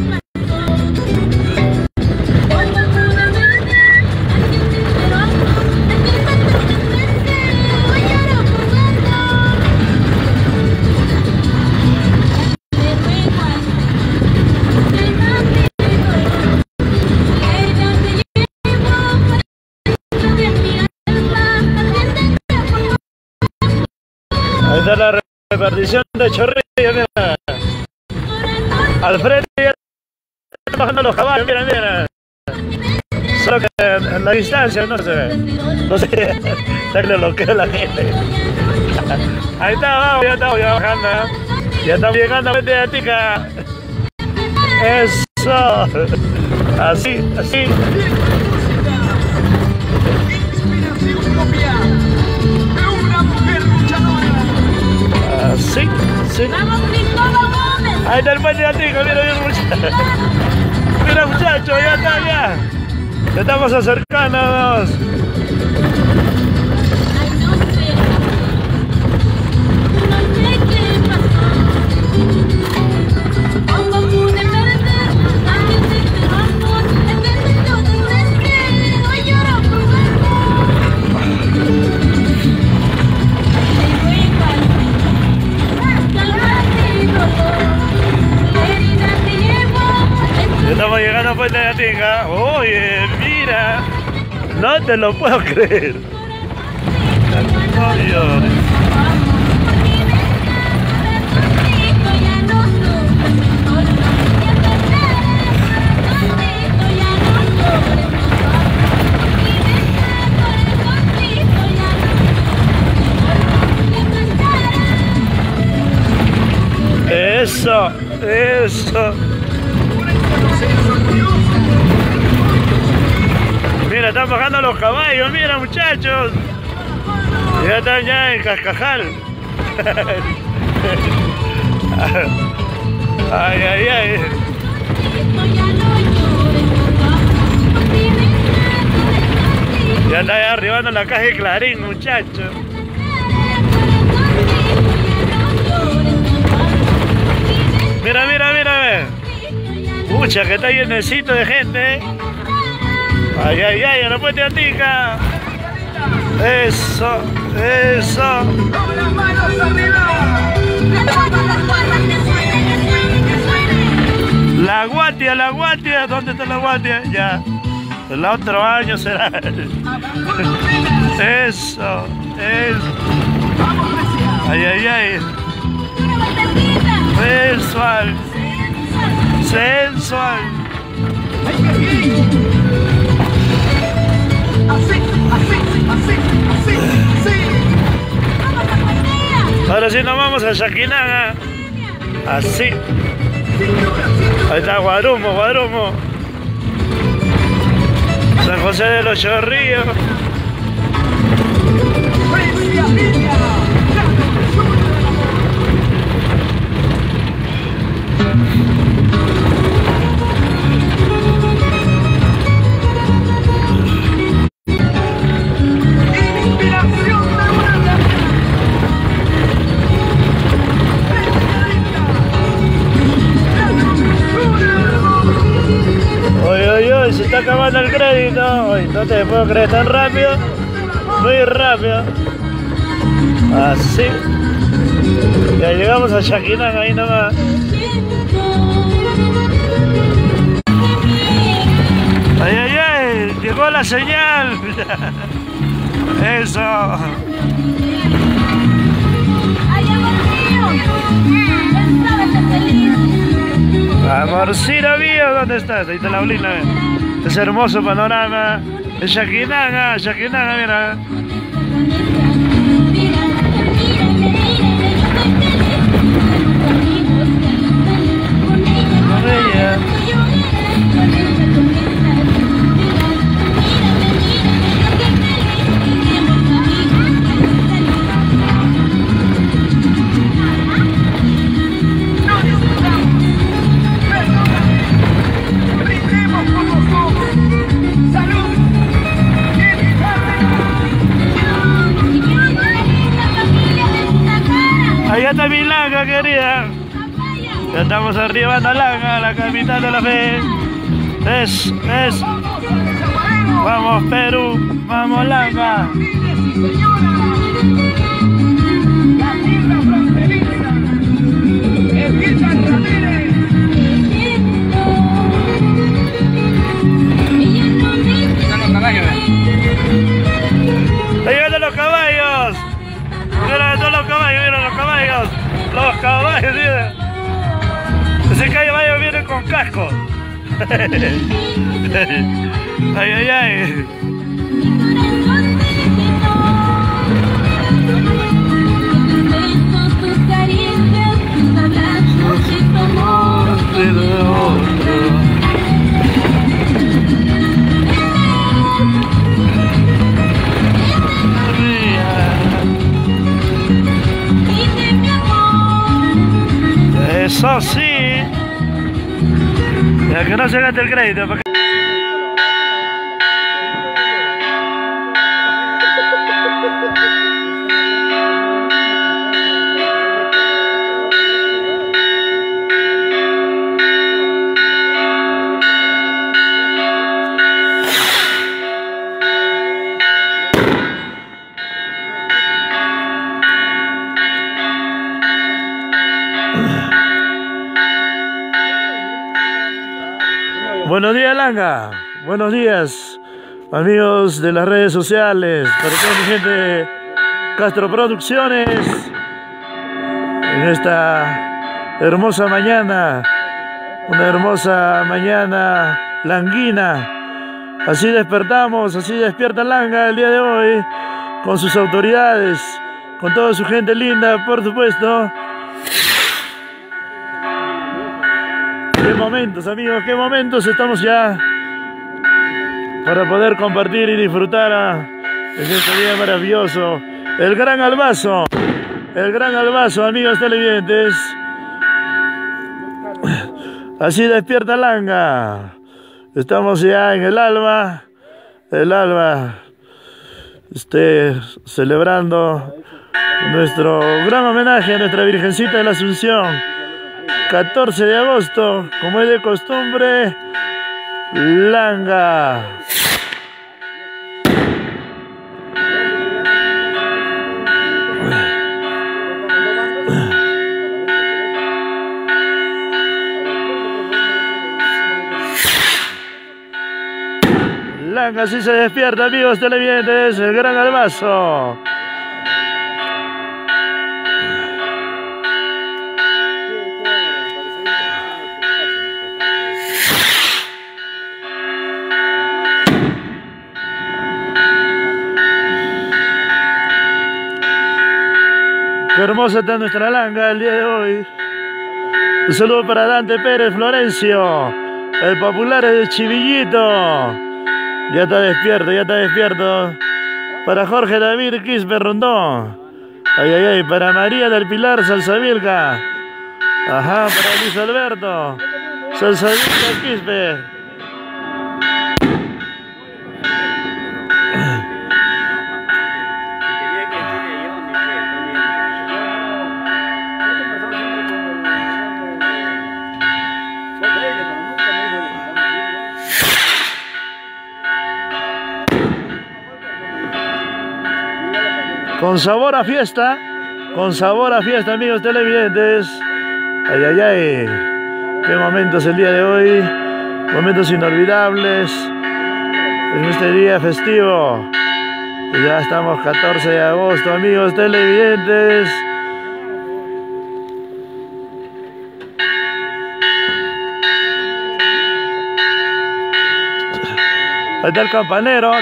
Ahí está la repartición de Chorrillos, mira. Al frente ya están bajando los caballos, mira. Solo que en la distancia no se ve. No sé, ya que lo bloquea la gente. Ahí está, vamos, ya estamos bajando. Ya estamos llegando a Puente de Atinga. Eso. Así. Así, sí. Vamos, Cristóbal Gómez. Ahí está el puente de Atica, mira, mira, muchachos. Mira, muchachos, ya está, ya. Ya estamos acercándonos. Ay, no sé. No sé qué pasó. ¿Cómo pude perder antes de este amor? En vez de todo deseo, hoy lloro por Ya estamos llegando a Puente de Atica. Oye, mira. No te lo puedo creer. No llores. Eso, eso. Mira, están bajando los caballos, mira, muchachos. Ya están ya en Cascajal. Ay, ay, ay. Ya está ya arribando la caja de Clarín, muchachos. Mira, mira, mira, ve. Pucha, que está llenecito de gente. Ay, ay, ay, en la Puente de Atica. Eso, eso. ¡Con las manos arriba! La guatia, ¿dónde está la guatia? Ya. El otro año será. Eso, eso. Ay, ay, ay. Sensual. Sensual. Así. Ahora sí nos vamos a Yaquinaga. Así. Ahí está Guarumo, Guarumo. San José de los Chorrillos. Se está acabando el crédito. Ay, no te puedo creer tan rápido. Muy rápido. Así. Ya llegamos a Yaquinaga ahí nomás. Ay, ay, ay. Llegó la señal. Eso. Amorcito mío, ¿dónde estás? Ahí está la Olina. Ese hermoso panorama de Yaquinaga, Yaquinaga, mira. Allá está Milanga, querida. Ya estamos arribando a Langa, la capital de la fe. Es. Vamos Perú, vamos Langa. La tierra fronteriza. Empieza Ramírez. Están los caballos, Ahí vienen los caballos. Mira todos los caballos, mira los caballos. Los caballos, mira. Ese caballo viene con casco. Ay, ay, ay. Dice mi amor. Eso sí. Ya que no se gaste el crédito. Buenos días, Langa. Buenos días, amigos de las redes sociales. Para toda mi gente de Castro Producciones. En esta hermosa mañana, una hermosa mañana languina. Así despertamos, así despierta Langa el día de hoy, con sus autoridades, con toda su gente linda, por supuesto. Qué momentos, amigos, qué momentos. Estamos ya para poder compartir y disfrutar en este día maravilloso. El gran albazo, amigos televidentes. Así despierta Langa. Estamos ya en el alba, celebrando nuestro gran homenaje a nuestra Virgencita de la Asunción. 14 de agosto, como es de costumbre, Langa. Langa sí se despierta, amigos televidentes, el gran albazo. Qué hermosa está nuestra Langa el día de hoy. Un saludo para Dante Pérez Florencio, el popular de Chivillito. Ya está despierto. Para Jorge David Quispe Rondón. Ay. Para María del Pilar Salsavilca. Ajá, para Luis Alberto Salsavilca Quispe. Con sabor a fiesta, amigos televidentes. Ay. Qué momentos el día de hoy, momentos inolvidables en este día festivo. Ya estamos 14 de agosto, amigos televidentes. Ahí está el campanero,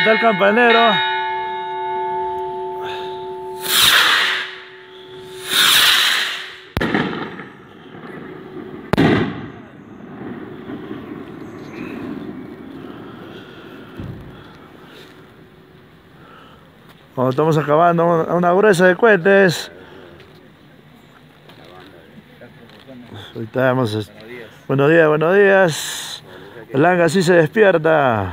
Estamos acabando una gruesa de cohetes. Ahí estamos. Buenos días. El Langa sí se despierta.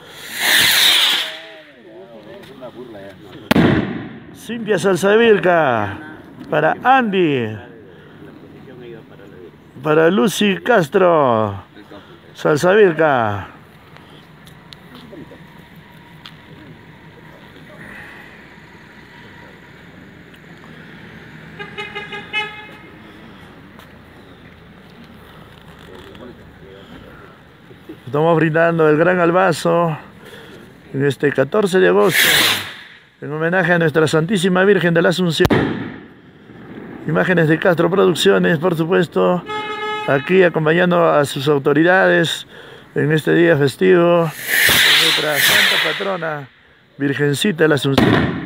Cintia Salsavilca. Para Andy. Para Lucy Castro Salsavilca. Estamos brindando el gran albazo en este 14 de agosto en homenaje a nuestra Santísima Virgen de la Asunción. Imágenes de Castro Producciones, por supuesto, aquí acompañando a sus autoridades en este día festivo, nuestra Santa Patrona, Virgencita de la Asunción.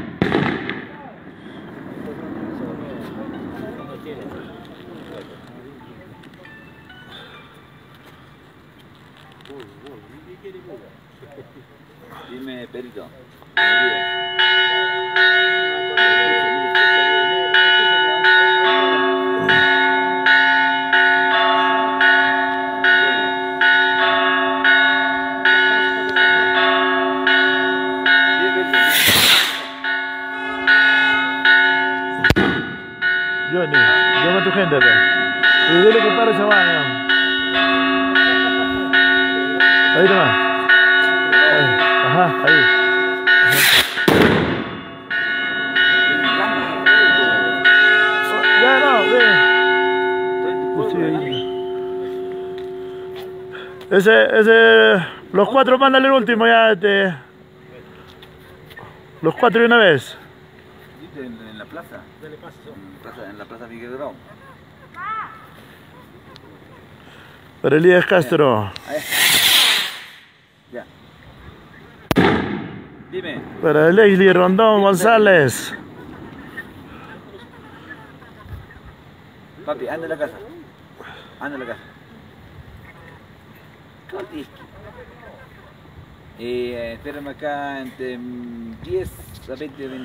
Dime, Perito. nomás. Ahí nomás. Ajá, ahí. Ya no, ve. Ese, los 4 mándale el último ya, los 4 de una vez. En la plaza. En la plaza Miguel Grau. Para Elías Castro. Ya. Dime. Para Leslie Rondón González. Papi, anda a la casa. Anda a la casa. Espérame acá entre 10 a 20.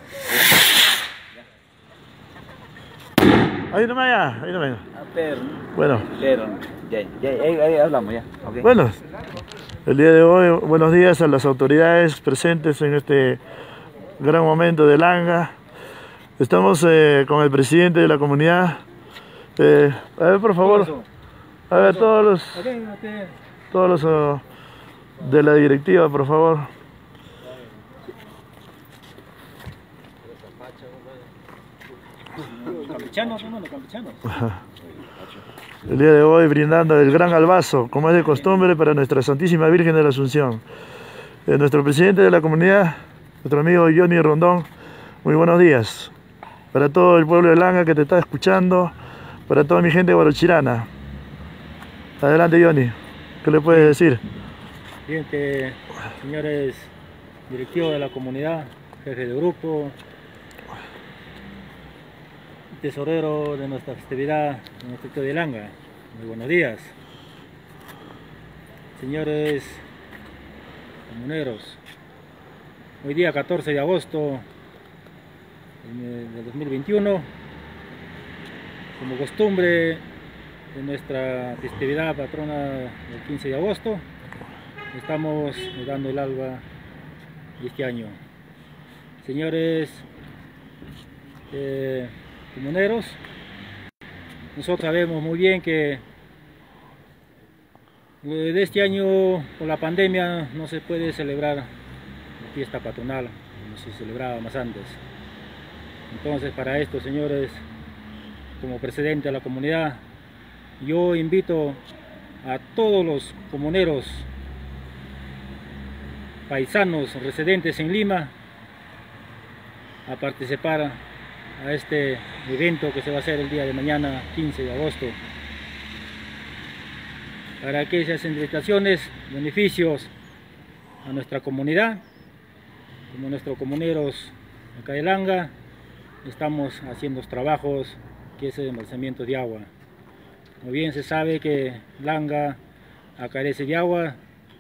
Ahí nomás ya, ahí nomás. Bueno. Ahí hablamos ya. Okay. Bueno, el día de hoy, buenos días a las autoridades presentes en este gran momento de Langa. Estamos con el presidente de la comunidad. A ver, por favor. A ver, todos los de la directiva, por favor. El día de hoy brindando el gran albazo, como es de costumbre, para nuestra Santísima Virgen de la Asunción. Nuestro presidente de la comunidad, nuestro amigo Johnny Rondón, muy buenos días. Para todo el pueblo de Langa que te está escuchando, para toda mi gente guarochirana. Adelante, Johnny, ¿qué le puedes decir? Bien, señores directivos de la comunidad, jefe de grupo, tesorero de nuestra festividad en el distrito de Langa, muy buenos días. Señores comuneros, hoy día 14 de agosto de 2021, como costumbre de nuestra festividad patrona del 15 de agosto, estamos dando el alba de este año. Señores comuneros, nosotros sabemos muy bien que de este año por la pandemia no se puede celebrar la fiesta patronal como se celebraba más antes. Entonces, para esto, señores, como presidente de la comunidad, yo invito a todos los comuneros paisanos residentes en Lima a participar a este evento que se va a hacer el día de mañana, 15 de agosto, para que esas invitaciones, beneficios a nuestra comunidad, como nuestros comuneros acá de Langa, estamos haciendo trabajos que es el embalsamiento de agua. Como bien se sabe que Langa carece de agua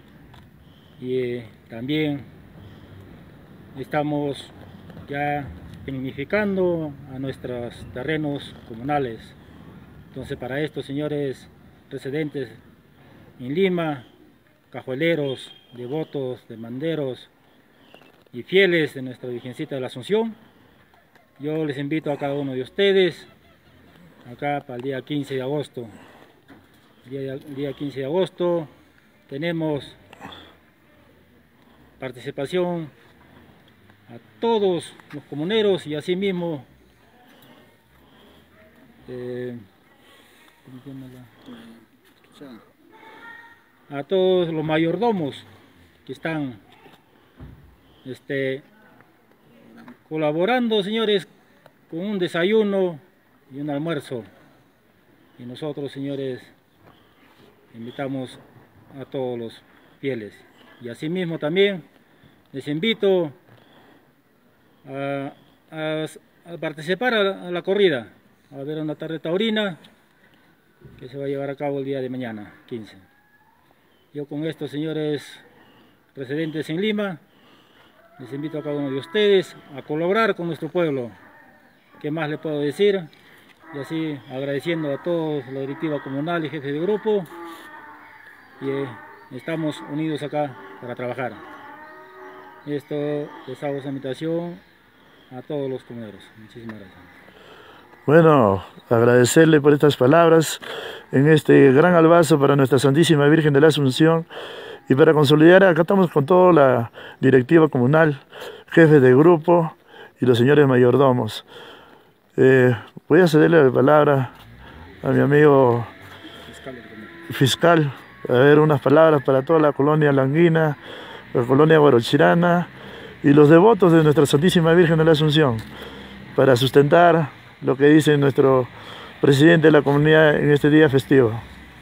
y también estamos ya dignificando a nuestros terrenos comunales. Entonces, para esto, señores residentes en Lima, cajueleros, devotos, demanderos y fieles de nuestra Virgencita de la Asunción, yo les invito a cada uno de ustedes acá para el día 15 de agosto. El día 15 de agosto tenemos participación a todos los comuneros y asimismo a todos los mayordomos que están colaborando, señores, con un desayuno y un almuerzo. Y nosotros, señores, invitamos a todos los fieles. Y asimismo también les invito a participar a la corrida, a ver una tarde taurina que se va a llevar a cabo el día de mañana, 15. Yo con estos señores residentes en Lima, les invito a cada uno de ustedes a colaborar con nuestro pueblo. ¿Qué más le puedo decir? Y así agradeciendo a todos la directiva comunal y jefe de grupo, y estamos unidos acá para trabajar. Esto les hago esa invitación a todos los comuneros. Muchísimas gracias. Bueno, agradecerle por estas palabras en este gran albazo para nuestra Santísima Virgen de la Asunción y para consolidar, acá estamos con toda la directiva comunal, jefes de grupo y los señores mayordomos. Voy a cederle la palabra a mi amigo fiscal, a ver unas palabras para toda la colonia Languina, la colonia Guarochirana y los devotos de nuestra Santísima Virgen de la Asunción, para sustentar lo que dice nuestro presidente de la comunidad en este día festivo.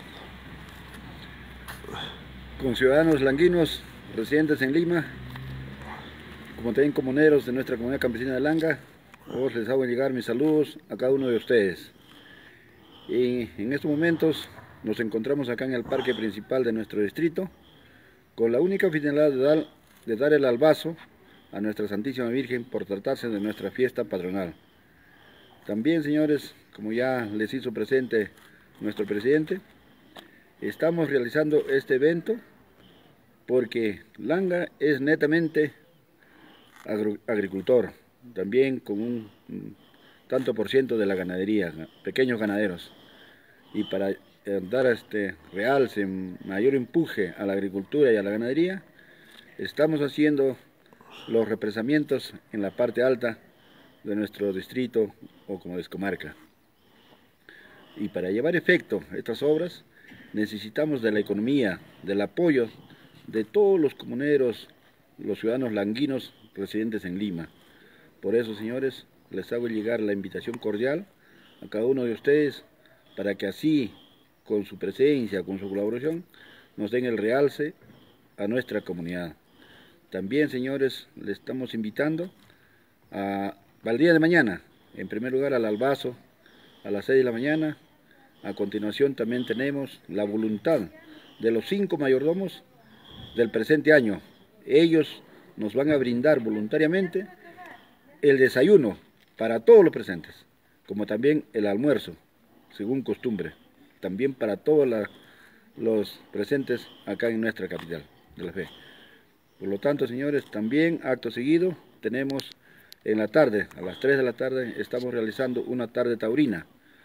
Con ciudadanos languinos, residentes en Lima, como también comuneros de nuestra comunidad campesina de Langa, os les hago llegar mis saludos a cada uno de ustedes. Y en estos momentos nos encontramos acá en el parque principal de nuestro distrito, con la única finalidad de dar el albazo a nuestra Santísima Virgen por tratarse de nuestra fiesta patronal. También, señores, como ya les hizo presente nuestro presidente, estamos realizando este evento porque Langa es netamente agricultor, también con un tanto por ciento de la ganadería, pequeños ganaderos. Y para dar realce, mayor empuje a la agricultura y a la ganadería, estamos haciendo los represamientos en la parte alta de nuestro distrito o como descomarca. Y para llevar efecto estas obras necesitamos de la economía, del apoyo de todos los comuneros, los ciudadanos languinos residentes en Lima. Por eso, señores, les hago llegar la invitación cordial a cada uno de ustedes para que así, con su presencia, con su colaboración, nos den el realce a nuestra comunidad. También, señores, les estamos invitando al día de mañana, en primer lugar al albazo a las 6 de la mañana. A continuación también tenemos la voluntad de los 5 mayordomos del presente año. Ellos nos van a brindar voluntariamente el desayuno para todos los presentes, como también el almuerzo, según costumbre, también para todos los presentes acá en nuestra capital de la fe. Por lo tanto, señores, también acto seguido tenemos en la tarde, a las 3 de la tarde, estamos realizando una tarde taurina.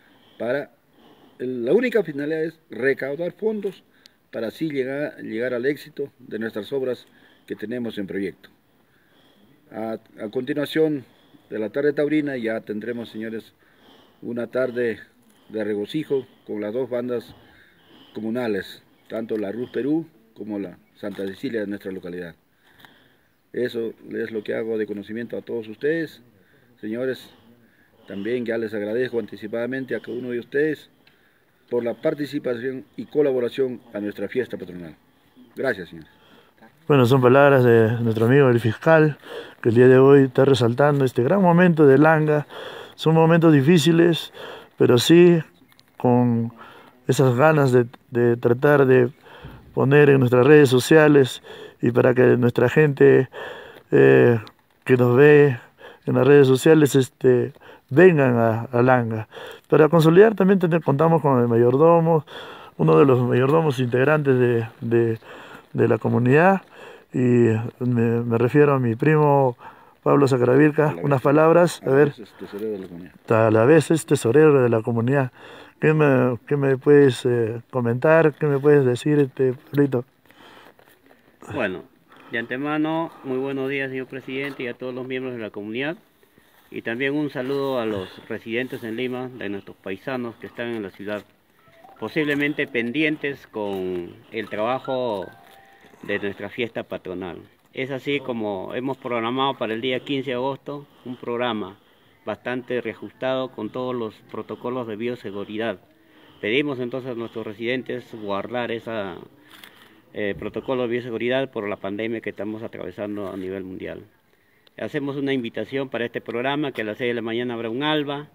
La única finalidad es recaudar fondos para así llegar al éxito de nuestras obras que tenemos en proyecto. A continuación de la tarde taurina ya tendremos, señores, una tarde de regocijo con las 2 bandas comunales, tanto la Ruz Perú como la Santa Cecilia de nuestra localidad. Eso es lo que hago de conocimiento a todos ustedes. Señores, también ya les agradezco anticipadamente a cada uno de ustedes por la participación y colaboración a nuestra fiesta patronal. Gracias, señores. Bueno, son palabras de nuestro amigo el fiscal, que el día de hoy está resaltando este gran momento de Langa. Son momentos difíciles, pero sí con esas ganas de tratar de poner en nuestras redes sociales y para que nuestra gente que nos ve en las redes sociales vengan a Langa. Para consolidar también contamos con el mayordomo, uno de los mayordomos integrantes de la comunidad, y me refiero a mi primo Pablo Sacaravirca. Unas palabras, a ver, a la vez es tesorero de la comunidad. ¿Qué me puedes comentar? ¿Qué me puedes decir, Pablito? Bueno, de antemano, muy buenos días, señor presidente, y a todos los miembros de la comunidad. Y también un saludo a los residentes en Lima, de nuestros paisanos que están en la ciudad, posiblemente pendientes con el trabajo de nuestra fiesta patronal. Es así como hemos programado para el día 15 de agosto un programa bastante reajustado con todos los protocolos de bioseguridad. Pedimos entonces a nuestros residentes guardar ese protocolo de bioseguridad por la pandemia que estamos atravesando a nivel mundial. Hacemos una invitación para este programa, que a las 6 de la mañana habrá un alba,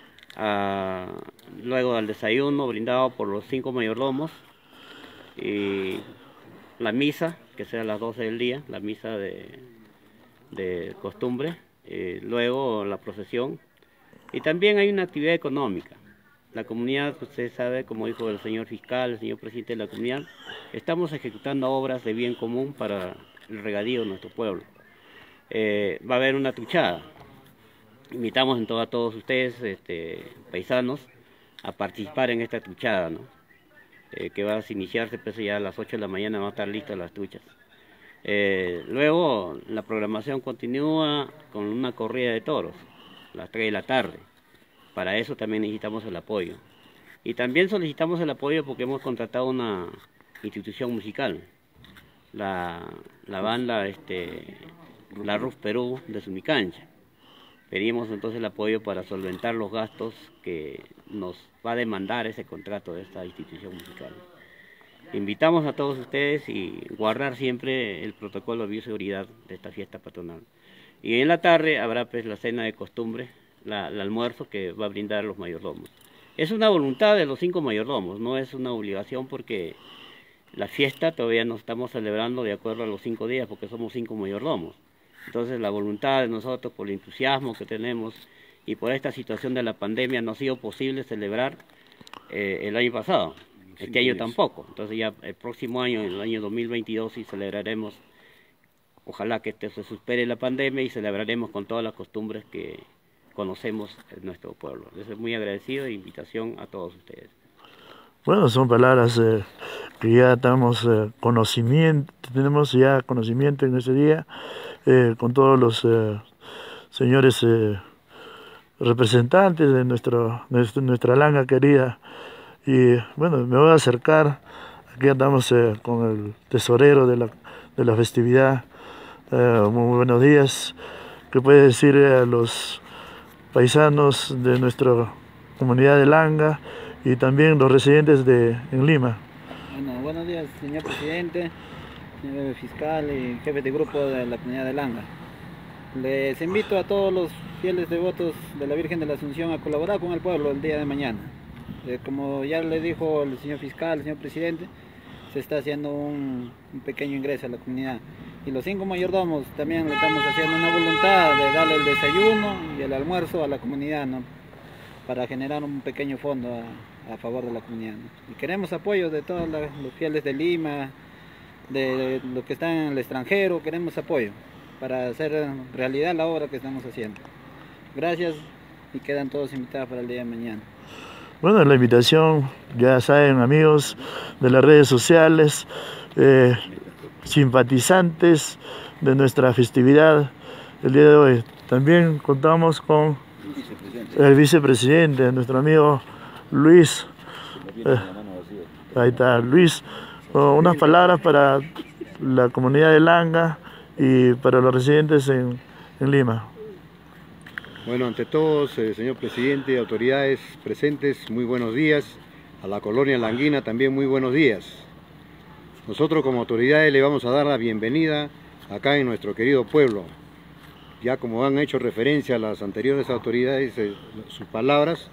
luego al desayuno brindado por los 5 mayordomos, y la misa, que sea a las 12 del día, la misa de costumbre, luego la procesión, y también hay una actividad económica. La comunidad, usted sabe, como dijo el señor fiscal, el señor presidente de la comunidad, estamos ejecutando obras de bien común para el regadío de nuestro pueblo. Va a haber una truchada, invitamos a todos ustedes, paisanos, a participar en esta truchada, ¿no? Que va a iniciarse pues, ya a las 8 de la mañana, van a estar listas las truchas. Luego la programación continúa con una corrida de toros, a las 3 de la tarde. Para eso también necesitamos el apoyo. Y también solicitamos el apoyo porque hemos contratado una institución musical, la banda La Ruf Perú de Sumicancha. Pedimos entonces el apoyo para solventar los gastos que nos va a demandar ese contrato de esta institución musical. Invitamos a todos ustedes y guardar siempre el protocolo de bioseguridad de esta fiesta patronal. Y en la tarde habrá pues la cena de costumbre, el almuerzo que va a brindar los mayordomos. Es una voluntad de los 5 mayordomos, no es una obligación porque la fiesta todavía no estamos celebrando de acuerdo a los 5 días porque somos 5 mayordomos. Entonces la voluntad de nosotros, por el entusiasmo que tenemos y por esta situación de la pandemia, no ha sido posible celebrar el año pasado, este año tampoco. Entonces ya el próximo año, en el año 2022, sí celebraremos, ojalá que se supere la pandemia y celebraremos con todas las costumbres que conocemos en nuestro pueblo. Les soy muy agradecido e invitación a todos ustedes. Bueno, son palabras que ya tenemos ya conocimiento en este día con todos los señores representantes de nuestra langa querida. Y bueno, me voy a acercar, aquí andamos con el tesorero de la festividad. Muy buenos días. ¿Qué puede decir a los paisanos de nuestra comunidad de Langa y también los residentes en Lima? Bueno, buenos días, señor presidente, señor fiscal y jefe de grupo de la comunidad de Langa. Les invito a todos los fieles devotos de la Virgen de la Asunción a colaborar con el pueblo el día de mañana. Como ya le dijo el señor fiscal, el señor presidente, se está haciendo un pequeño ingreso a la comunidad. Y los 5 mayordomos también le estamos haciendo una voluntad de darle el desayuno y el almuerzo a la comunidad, ¿no? Para generar un pequeño fondo a favor de la comunidad, ¿no? Y queremos apoyo de todos los fieles de Lima, de los que están en el extranjero, queremos apoyo para hacer realidad la obra que estamos haciendo. Gracias y quedan todos invitados para el día de mañana. Bueno, la invitación, ya saben amigos de las redes sociales, simpatizantes de nuestra festividad el día de hoy. También contamos con el vicepresidente, nuestro amigo Luis. Ahí está, Luis. Unas palabras para la comunidad de Langa y para los residentes en Lima. Bueno, ante todos, señor presidente, autoridades presentes, muy buenos días. A la colonia languina también muy buenos días. Nosotros como autoridades le vamos a dar la bienvenida acá en nuestro querido pueblo. Ya como han hecho referencia a las anteriores autoridades, sus palabras,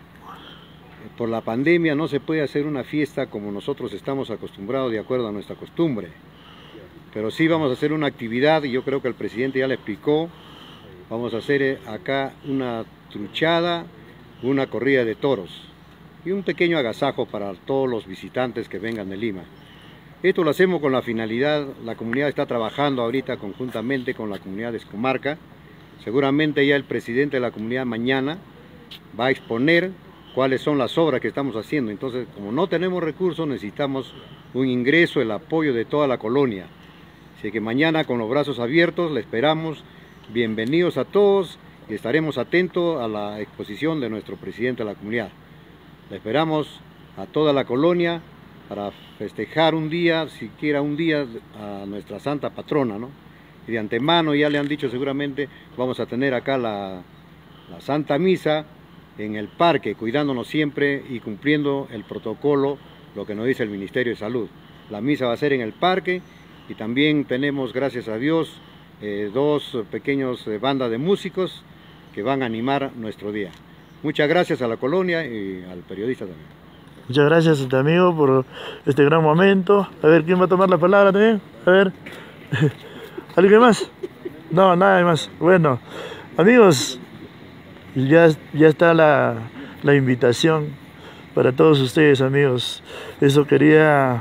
por la pandemia no se puede hacer una fiesta como nosotros estamos acostumbrados de acuerdo a nuestra costumbre. Pero sí vamos a hacer una actividad y yo creo que el presidente ya le explicó. Vamos a hacer acá una truchada, una corrida de toros y un pequeño agasajo para todos los visitantes que vengan de Lima. Esto lo hacemos con la finalidad, la comunidad está trabajando ahorita conjuntamente con la comunidad de Escomarca. Seguramente ya el presidente de la comunidad mañana va a exponer cuáles son las obras que estamos haciendo. Entonces, como no tenemos recursos, necesitamos un ingreso, el apoyo de toda la colonia. Así que mañana con los brazos abiertos le esperamos. Bienvenidos a todos y estaremos atentos a la exposición de nuestro presidente de la comunidad. Le esperamos a toda la colonia para festejar un día, siquiera un día, a nuestra santa patrona, ¿no? Y de antemano ya le han dicho seguramente, vamos a tener acá la Santa Misa en el parque, cuidándonos siempre y cumpliendo el protocolo, lo que nos dice el Ministerio de Salud. La misa va a ser en el parque y también tenemos, gracias a Dios, 2 pequeños bandas de músicos que van a animar nuestro día. Muchas gracias a la colonia y al periodista también. Muchas gracias a tu amigo por este gran momento. A ver, ¿quién va a tomar la palabra también? A ver. ¿Alguien más? No, nada más. Bueno, amigos, ya está la invitación para todos ustedes, amigos. Eso quería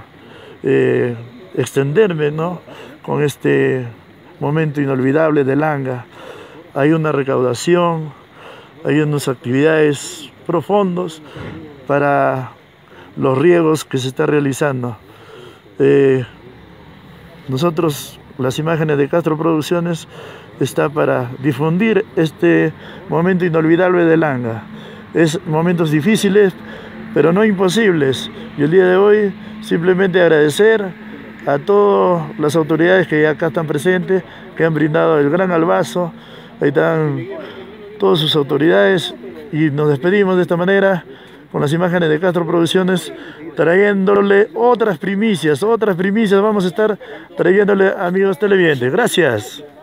extenderme, ¿no? Con este momento inolvidable de Langa. Hay una recaudación hay unas actividades profundas para los riegos que se está realizando. Nosotros, las imágenes de Castro Producciones, está para difundir este momento inolvidable de Langa. Es momentos difíciles, pero no imposibles. Y el día de hoy simplemente agradecer a todas las autoridades que acá están presentes, que han brindado el gran albazo. Ahí están todas sus autoridades y nos despedimos de esta manera con las imágenes de Castro Producciones, trayéndole otras primicias vamos a estar trayéndole, amigos televidentes. Gracias.